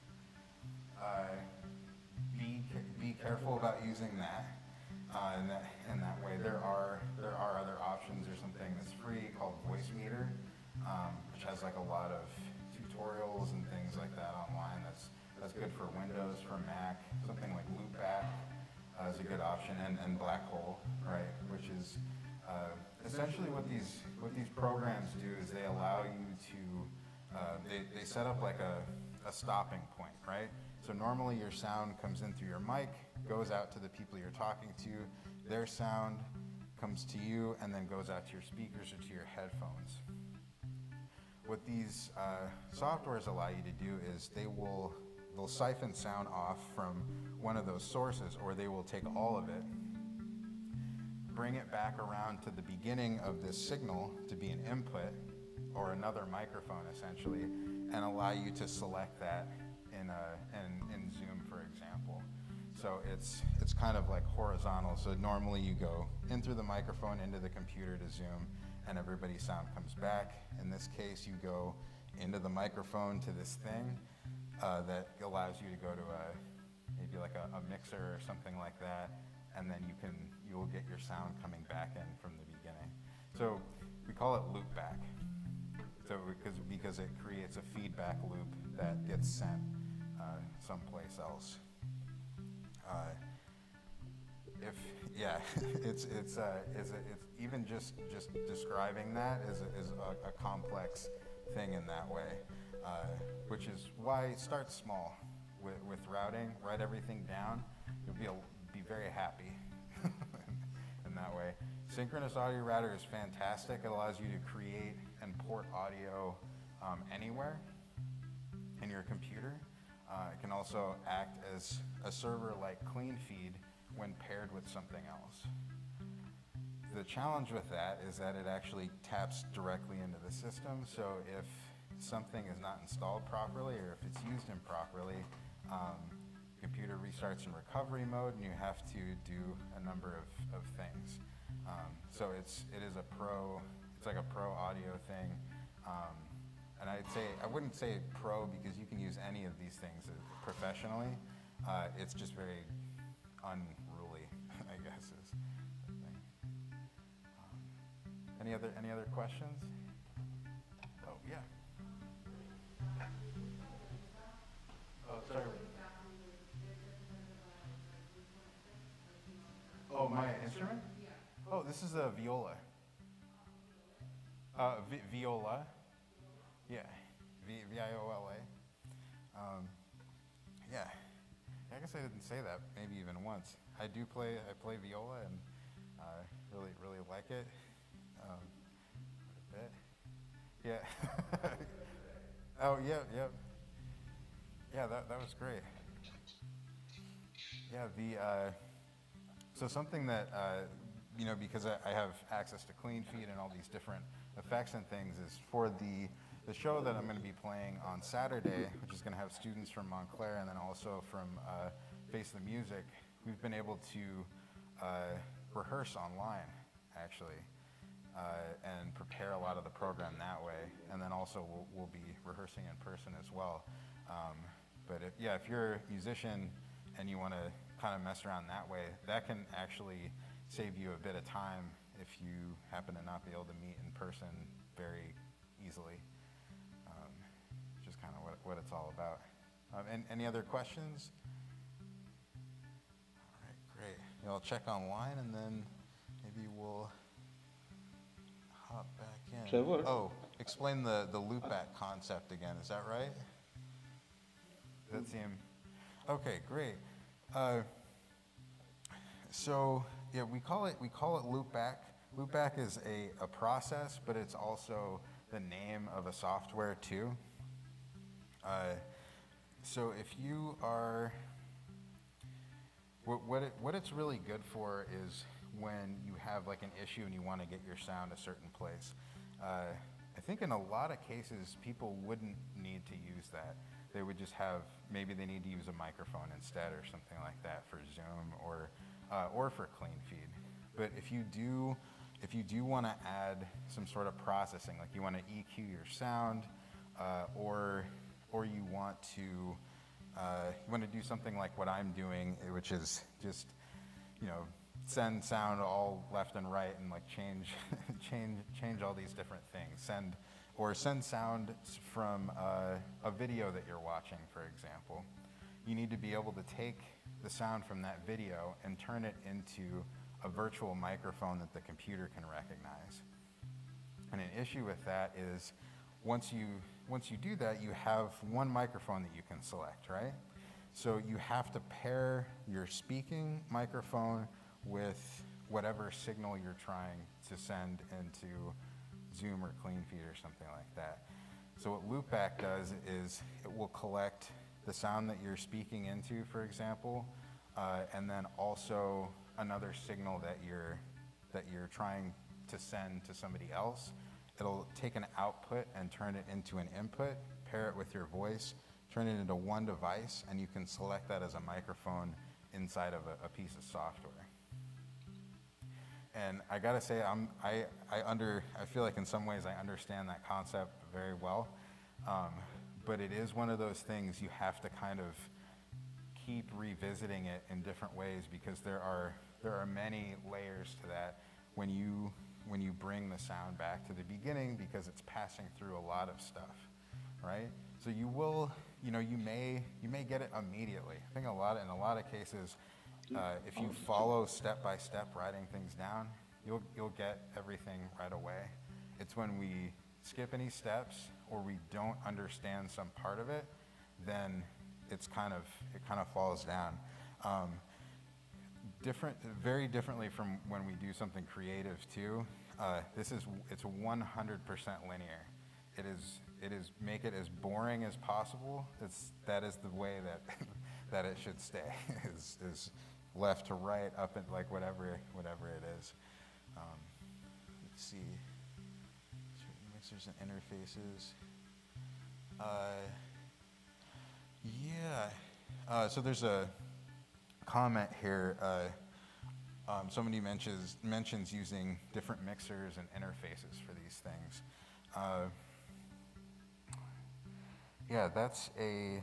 uh, be be careful about using that. Uh, in that in that way, there are there are other options. There's something that's free called Voice Meter, um, which has like a lot of tutorials and things like that online. That's that's good for Windows, for Mac. Something like Loopback uh, is a good option, and and Black Hole, right? Which is uh, essentially what these what these programs do is they allow you to uh, they they set up like a a stopping point, right? So normally your sound comes in through your mic, goes out to the people you're talking to, their sound comes to you and then goes out to your speakers or to your headphones. What these uh, softwares allow you to do is they will they'll siphon sound off from one of those sources, or they will take all of it, bring it back around to the beginning of this signal to be an input or another microphone essentially, and allow you to select that in, a, in, in Zoom, for example. So it's, it's kind of like horizontal. So normally you go in through the microphone into the computer to Zoom, and everybody's sound comes back. In this case, you go into the microphone to this thing uh, that allows you to go to a, maybe like a, a mixer or something like that, and then you can, you will get your sound coming back in from the beginning. So we call it loopback. So because, because it creates a feedback loop that gets sent uh, someplace else. Uh, if yeah, it's it's uh, is a, it's even just just describing that is a, is a, a complex thing in that way, uh, which is why start small with with routing. Write everything down. You'll be a, be very happy in that way. Synchronous Audio Router is fantastic. It allows you to create and port audio um, anywhere in your computer. Uh, it can also act as a server like CleanFeed when paired with something else. The challenge with that is that it actually taps directly into the system, so if something is not installed properly or if it's used improperly, um, computer restarts in recovery mode and you have to do a number of, of things. Um, so it's, it is a pro, it's like a pro audio thing. Um, and I'd say, I wouldn't say pro because you can use any of these things professionally. Uh, it's just very unruly, I guess is the thing. Um, any other, any other questions? Oh, yeah. Oh, sorry. Oh, my instrument? Oh, this is a viola. Uh, vi viola. Yeah, V I O L A. Um, yeah, I guess I didn't say that maybe even once. I do play, I play viola and I uh, really, really like it. Um, a bit. Yeah. Oh, yeah, yeah. Yeah, that, that was great. Yeah, the, uh, so something that, uh, you know, because I, I have access to CleanFeed and all these different effects and things, is for the the show that I'm going to be playing on Saturday, which is going to have students from Montclair and then also from uh, Face the Music. We've been able to uh, rehearse online, actually. uh, and prepare a lot of the program that way. And then also we'll, we'll be rehearsing in person as well. Um, but if, yeah, if you're a musician and you want to kind of mess around that way, that can actually save you a bit of time if you happen to not be able to meet in person very easily, um, which is kind of what, what it's all about. Um, and any other questions? All right, great. Yeah, I'll check online and then maybe we'll hop back in. Trevor? Oh, explain the, the loopback concept again, is that right? Does that seem, okay, great. Uh, so, yeah, we call it, we call it loopback. Loopback is a, a process, but it's also the name of a software too. Uh, so if you are, what, what, it, what it's really good for is when you have like an issue and you want to get your sound a certain place. Uh, I think in a lot of cases, people wouldn't need to use that. They would just have, maybe they need to use a microphone instead or something like that for Zoom or, uh, or for clean feed. But if you do, if you do want to add some sort of processing, like you want to E Q your sound, uh, or, or you want to, uh, you want to do something like what I'm doing, which is just, you know, send sound all left and right and like change, change, change all these different things. Send, or send sound from uh, a video that you're watching, for example. You need to be able to take the sound from that video and turn it into a virtual microphone that the computer can recognize. And an issue with that is once you, once you do that, you have one microphone that you can select, right? So you have to pair your speaking microphone with whatever signal you're trying to send into Zoom or clean feed or something like that. So what loopback does is it will collect the sound that you're speaking into, for example, uh, and then also another signal that you're that you're trying to send to somebody else. It'll take an output and turn it into an input, pair it with your voice, turn it into one device, and you can select that as a microphone inside of a, a piece of software. And I gotta say, I'm, I, I, under, I feel like in some ways I understand that concept very well, um, but it is one of those things you have to kind of keep revisiting it in different ways because there are, there are many layers to that when you, when you bring the sound back to the beginning because it's passing through a lot of stuff, right? So you will, you know, you may, you may get it immediately. I think a lot, in a lot of cases, Uh, if you follow step by step writing things down, you'll, you'll get everything right away. It's when we skip any steps or we don't understand some part of it, then it's kind of, it kind of falls down. Um, different, very differently from when we do something creative too. Uh, this is, it's one hundred percent linear. It is, it is, make it as boring as possible. It's, that is the way that, that it should stay, is, is left to right, up and like whatever, whatever it is. Um, let's see, certain mixers and interfaces. Uh, yeah, uh, so there's a comment here. Uh, um, somebody mentions, mentions using different mixers and interfaces for these things. Uh, yeah, that's a,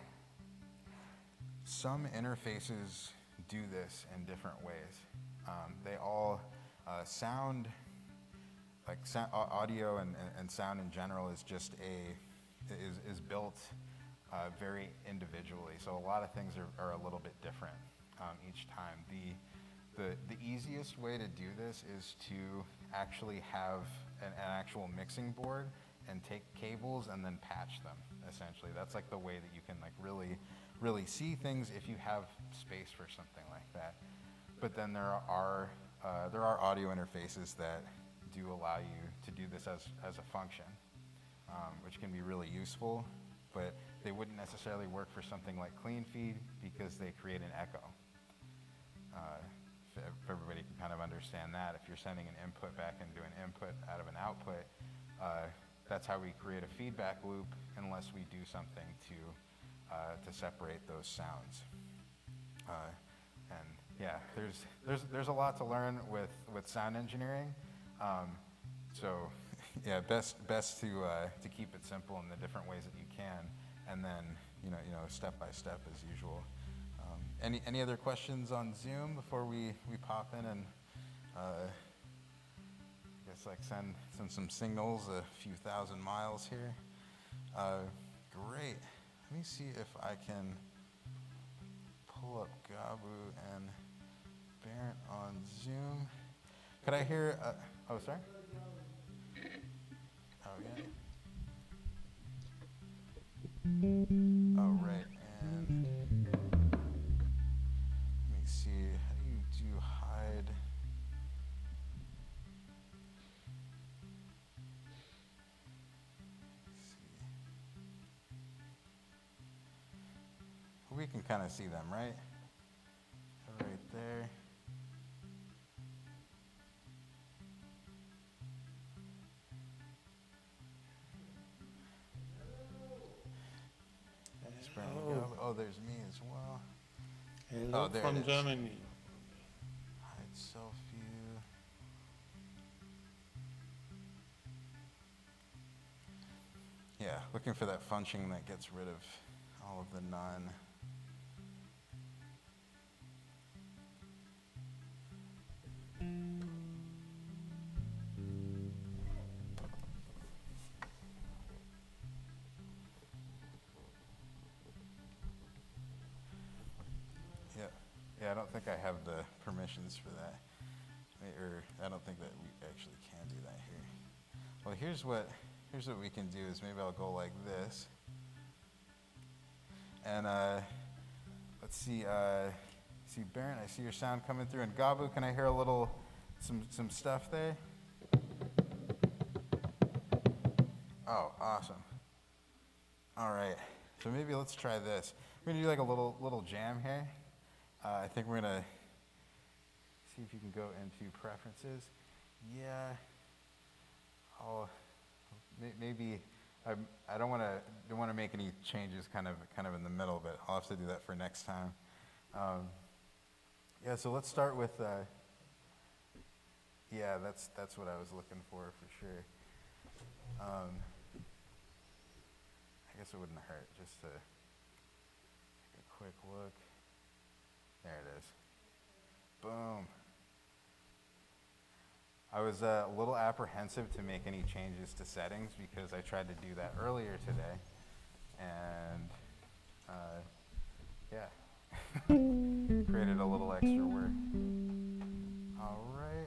some interfaces do this in different ways. Um, they all, uh, sound, like sound, audio and, and sound in general is just a, is, is built uh, very individually. So a lot of things are, are a little bit different um, each time. The, the, the easiest way to do this is to actually have an, an actual mixing board and take cables and then patch them, essentially. That's like the way that you can like really really see things if you have space for something like that. But then there are uh, there are audio interfaces that do allow you to do this as, as a function, um, which can be really useful, but they wouldn't necessarily work for something like clean feed because they create an echo. Uh, if everybody can kind of understand that, if you're sending an input back into an input out of an output, uh, that's how we create a feedback loop unless we do something to Uh, to separate those sounds. Uh, and yeah, there's, there's, there's a lot to learn with, with sound engineering. Um, so, yeah, best best to uh, to keep it simple in the different ways that you can, and then you know you know step by step as usual. Um, any any other questions on Zoom before we, we pop in and uh, I guess like send send some signals a few thousand miles here. Uh, great. Let me see if I can pull up Gabu and Barrett on Zoom. Could I hear? Uh, oh, sorry. Oh yeah. Oh right. And let me see. How do you do hide? Let's see. We can kind of see them, right? Right there. Hello. Oh, there's me as well. Hello Oh, there from it is. Germany. Hide self-view. Yeah, looking for that function that gets rid of all of the non. Yeah, yeah, I don't think I have the permissions for that. Or I don't think that we actually can do that here. Well, here's what here's what we can do is maybe I'll go like this. And uh, let's see, uh, see Barron, I see your sound coming through. And Gabu, can I hear a little, some some stuff there? Oh, awesome. All right, so maybe let's try this. We're gonna do like a little little jam here. Uh, I think we're gonna see if you can go into preferences. Yeah, I'll may, maybe I I don't want to don't want to make any changes kind of kind of in the middle, but I'll have to do that for next time. Um, yeah, so let's start with. Uh, yeah, that's that's what I was looking for for sure. Um, I guess it wouldn't hurt just to take a quick look. There it is. Boom. I was uh, a little apprehensive to make any changes to settings because I tried to do that earlier today. And uh, yeah, created a little extra work. All right.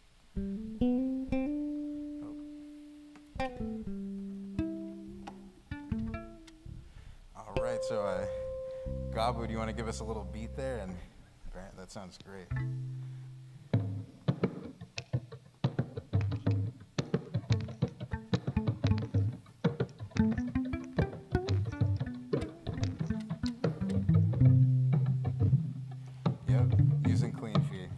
All right, so uh, Gabu, do you want to give us a little beat there? And that sounds great. Yep, using clean feed.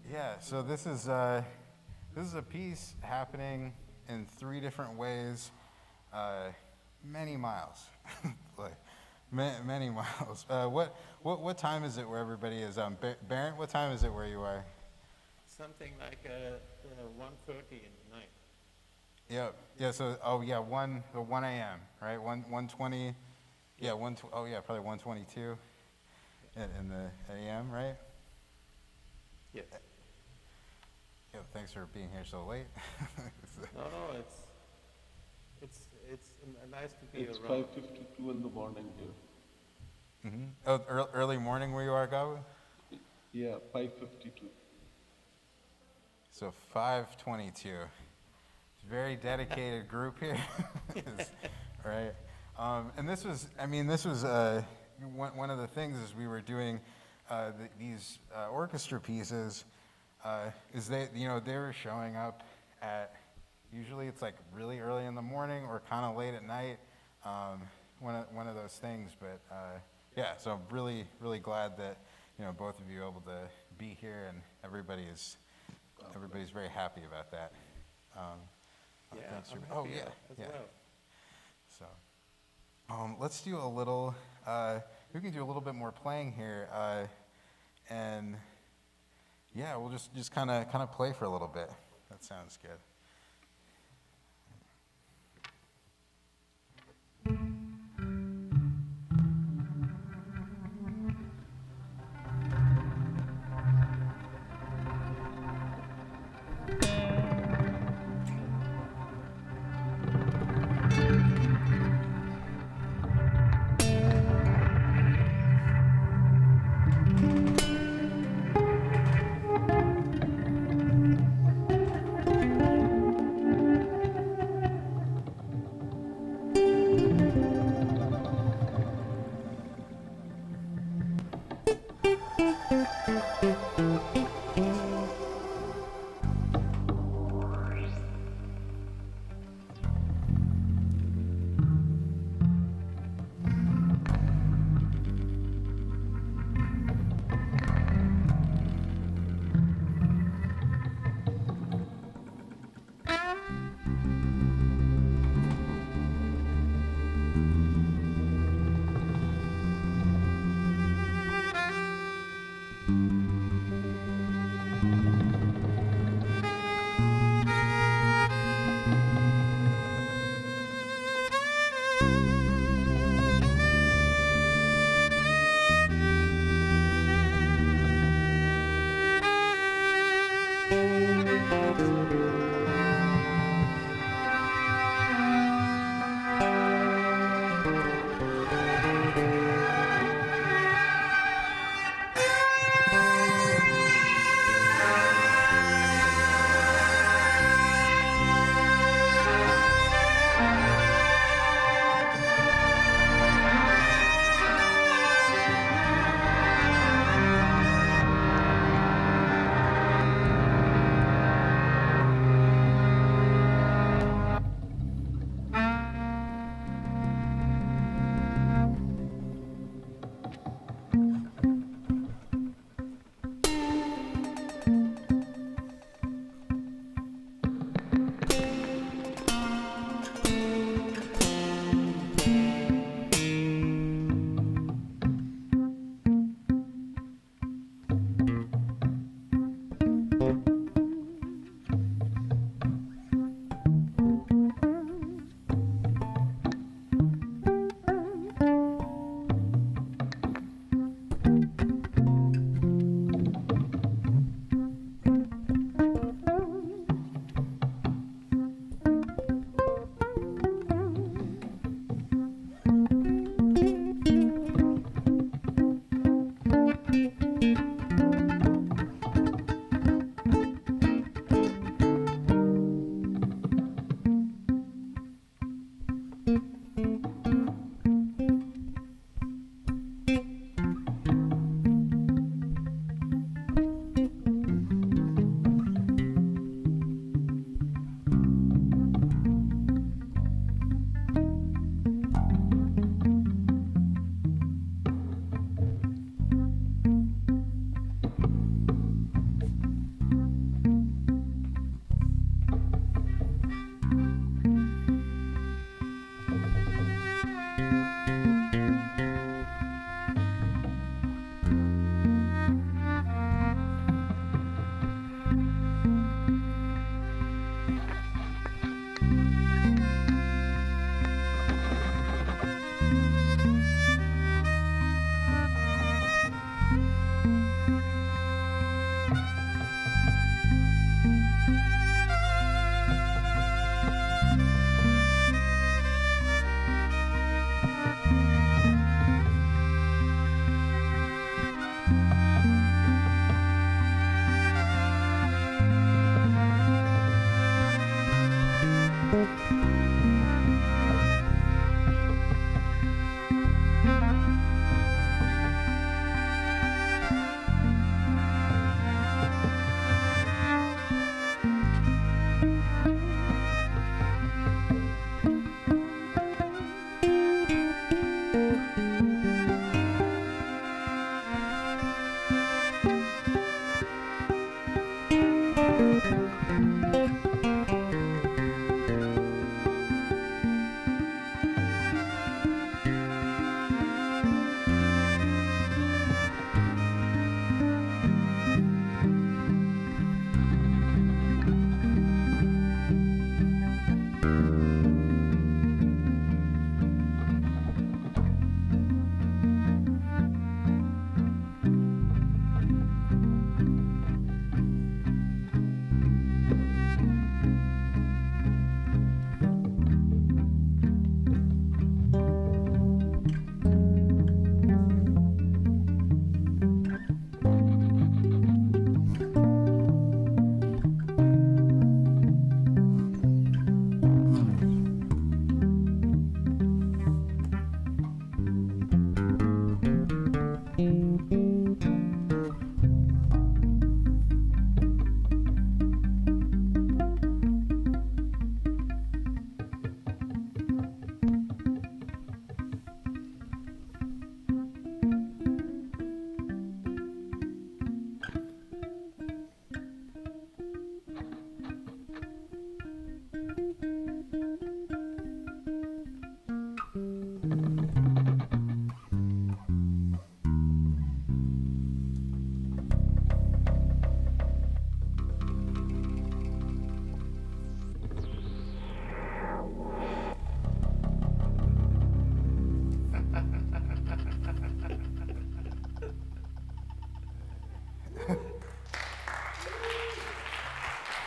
Yeah, so this is uh, this is a piece happening in three different ways, uh, many miles, like ma- many miles. Uh, what what what time is it where everybody is? Um, Bar- Barrett, what time is it where you are? Something like uh, uh, one thirty in the night. Yep. Yeah. So oh yeah, one the one a.m. right? One one twenty. Yeah. One. Tw- oh yeah, probably one twenty-two. In, in the a m. Right? Yes. Yeah. Thanks for being here so late. No, no, it's it's it's n- nice to be It's around. five fifty-two in the morning here. Mm-hmm. Oh, ear- early morning where you are, Gabu? Yeah, five fifty-two. So five twenty-two. Very dedicated group here, right? Um, and this was, I mean, this was uh, one, one of the things is we were doing uh, the, these uh, orchestra pieces. Uh, is they, you know, they were showing up at, usually it's like really early in the morning or kind of late at night. Um, one of one of those things, but uh, yeah. So I'm really, really glad that you know both of you are able to be here, and everybody is, everybody's very happy about that. Um, Yeah, thanks I'm for- oh happy yeah, as yeah. well. So, um, let's do a little. Uh, we can do a little bit more playing here, uh, and yeah, we'll just just kind of kind of play for a little bit. That sounds good.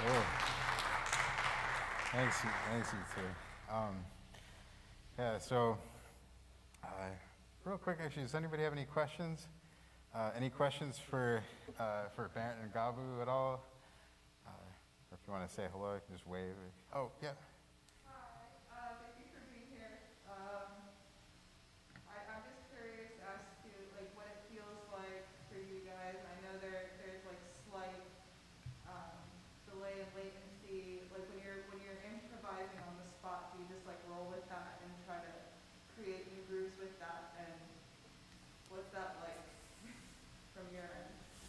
Cool. Thanks, you, thanks you too. Um, yeah, so, uh, real quick actually, does anybody have any questions? Uh, any questions for, uh, for Bernd and Gabu at all? Uh, or if you want to say hello, you can just wave. Oh, yeah. Hi, uh, thank you for being here. Um, I, I'm just curious as to like what it feels like for you guys. I know there there's like slight um, delay and latency. Like when you're when you're improvising on the spot, do you just like roll with that and try to create new grooves with that? And what's that like from your end?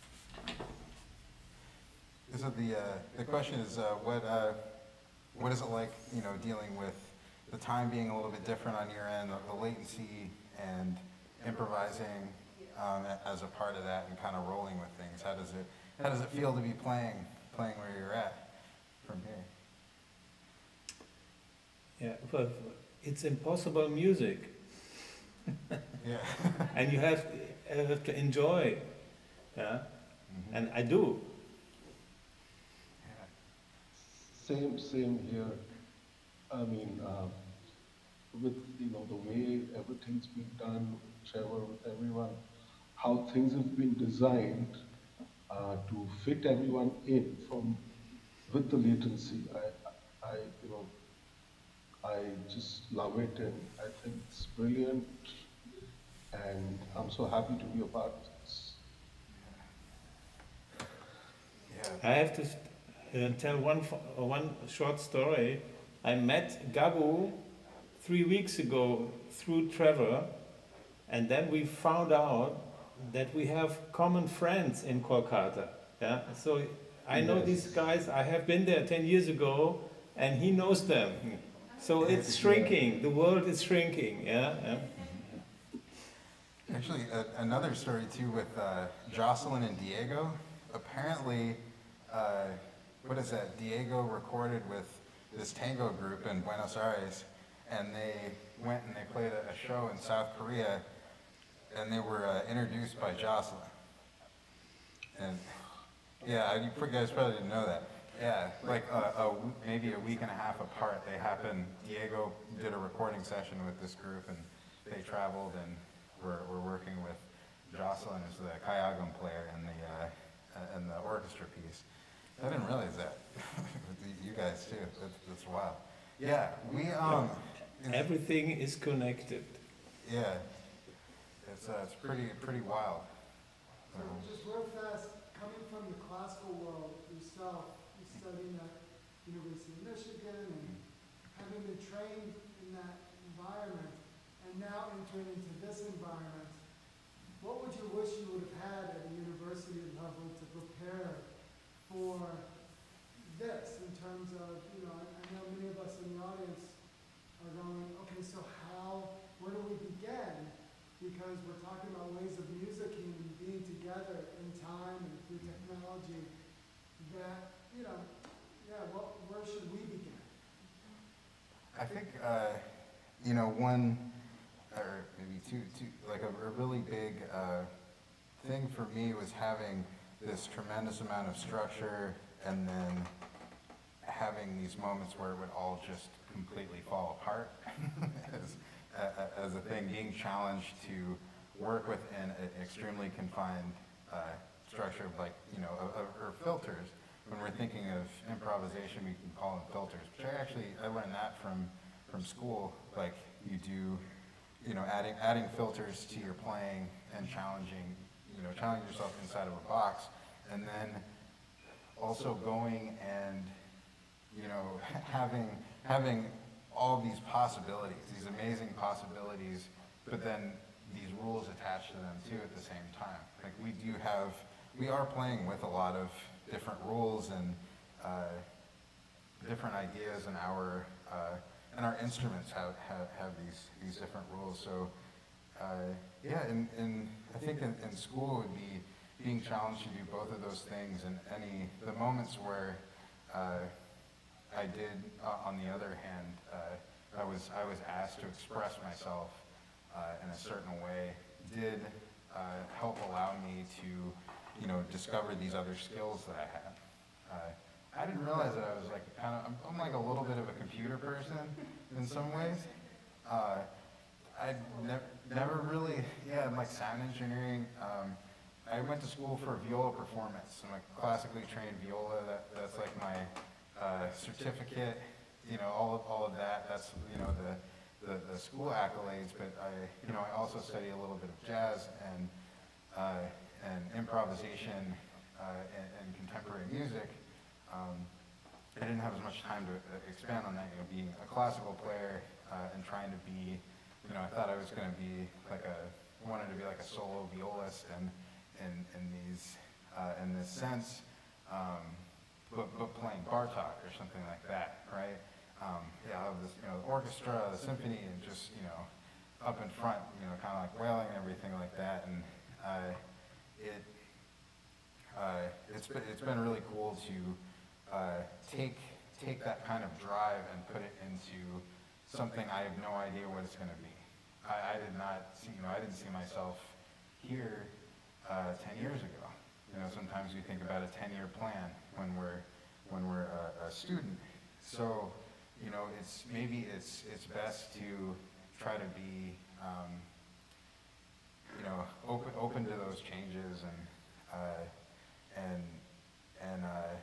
So the, uh, the question is, uh, what, uh, what is it like, you know, dealing with the time being a little bit different on your end, the, the latency and improvising um, a- as a part of that and kind of rolling with things? How does it, how does it feel to be playing, playing where you're at from here? Yeah, well, it's impossible music, Yeah. and you have to, have to enjoy. Yeah, Mhm. and I do. Same, same here. I mean, uh, with, you know, the way everything's been done, Trevor, with everyone, how things have been designed uh, to fit everyone in from, with the latency. I, I, you know, I just love it, and I think it's brilliant, and I'm so happy to be a part of this. Yeah. I have to uh, tell one fo- uh, one short story. I met Gabu three weeks ago through Trevor, and then we found out that we have common friends in Kolkata. Yeah, so I know Yes. these guys. I have been there ten years ago, and he knows them. So it's shrinking. The world is shrinking. Yeah. yeah. Actually, a, another story too with uh, Jocelyn and Diego. Apparently, uh, what is that? Diego recorded with this tango group in Buenos Aires, and they went and they played a, a show in South Korea, and they were uh, introduced by Jocelyn. And yeah, you guys probably didn't know that. Yeah, like uh, a, w- maybe a week and a half apart, they happened. Diego did a recording session with this group, and they traveled and were, were working with Jocelyn as the kayagum player and the uh, and the orchestra piece. I didn't realize that. With you guys too. That's, that's wild. Yeah, we um. you know, Everything is connected. Yeah, it's uh, it's pretty pretty wild. So just real fast, coming from the classical world yourself, you studying at University of Michigan and having been trained in that environment and now entering into this environment, what would you wish you would have had at a university level to prepare for this in terms of, you know, I, I know many of us in the audience are going, okay, so how, where do we begin? Because we're talking about ways of music and being together in time and through technology that, you know, yeah, well, where should we begin? I think uh, you know one or maybe two two like a, a really big uh, thing for me was having this tremendous amount of structure and then having these moments where it would all just completely fall apart as, a, as a thing, being challenged to work within an extremely confined uh, structure of like, you know, of, of, or filters. When we're thinking of improvisation, we can call them filters, which I actually, I learned that from, from school. Like you do, you know, adding, adding filters to your playing and challenging, you know, challenging yourself inside of a box. And then also going and, you know, having, having all these possibilities, these amazing possibilities, but then these rules attached to them too at the same time. Like we do have, we are playing with a lot of different rules and uh, different ideas, and our uh, and our instruments have, have, have these these different rules. So uh, yeah, and, and I think in, in school would be being challenged to do both of those things, and any the moments where uh, I did, uh, on the other hand, uh, I was I was asked to express myself uh, in a certain way, did uh, help allow me to, you know, discover these other skills that I had. Uh, I didn't realize that I was like kind of, I'm, I'm like a little bit of a computer person in some ways. Uh, I never, never really, yeah, like sound engineering. Um, I went to school for viola performance. I'm a classically trained viola. That, that's like my uh, certificate. You know, all of all of that. That's you know the, the the school accolades. But I, you know, I also study a little bit of jazz and uh, and improvisation uh, and, and contemporary music. Um, I didn't have as much time to uh, expand on that. You know, being a classical player uh, and trying to be, you know, I thought I was going to be like a, wanted to be like a solo violist and in in these uh, in this sense, um, but but playing Bartok or something like that, right? Um, yeah, I have this, you know, the orchestra, the symphony, and just you know, up in front, you know, kind of like wailing and everything like that, and uh, it uh, it's been it's been really cool to uh, take take that kind of drive and put it into something I have no idea what it's going to be. I, I did not see, you know, I didn't see myself here uh, ten years ago. You know, sometimes we think about a ten-year plan when we're when we're a, a student. So, you know, it's maybe it's it's best to try to be, um, you know, open open to those changes and uh, and and. Uh,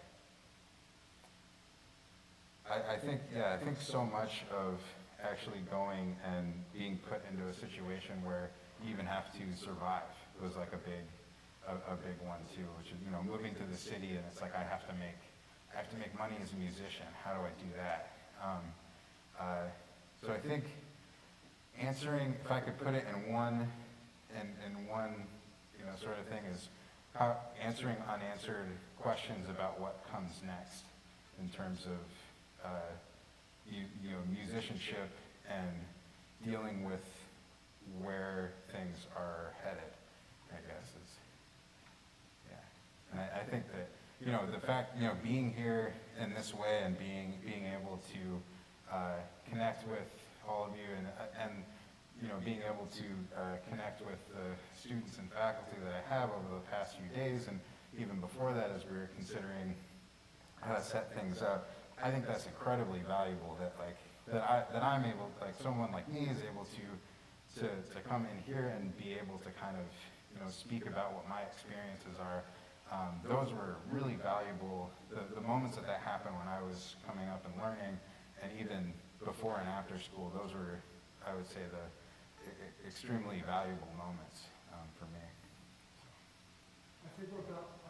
I, I think, yeah, I think so much of actually going and being put into a situation where you even have to survive was like a big, a, a big one too, which is, you know, moving to the city and it's like I have to make, I have to make money as a musician. How do I do that? Um, uh, so I think answering, if I could put it in one, in, in one, you know, sort of thing is how, answering unanswered questions about what comes next in terms of Uh, you, you know, musicianship and dealing with where things are headed, I guess is, yeah. And I, I think that, you know, the fact, you know, being here in this way and being being able to uh, connect with all of you and, and you know, being able to uh, connect with the students and faculty that I have over the past few days and even before that as we were considering how to set things up, I think that's incredibly valuable that like that I that I'm able like someone like me is able to to to come in here and be able to kind of you know speak about what my experiences are. Um, those were really valuable. The the moments that that happened when I was coming up and learning, and even before and after school, those were I would say the e- extremely valuable moments um, for me. I think we're about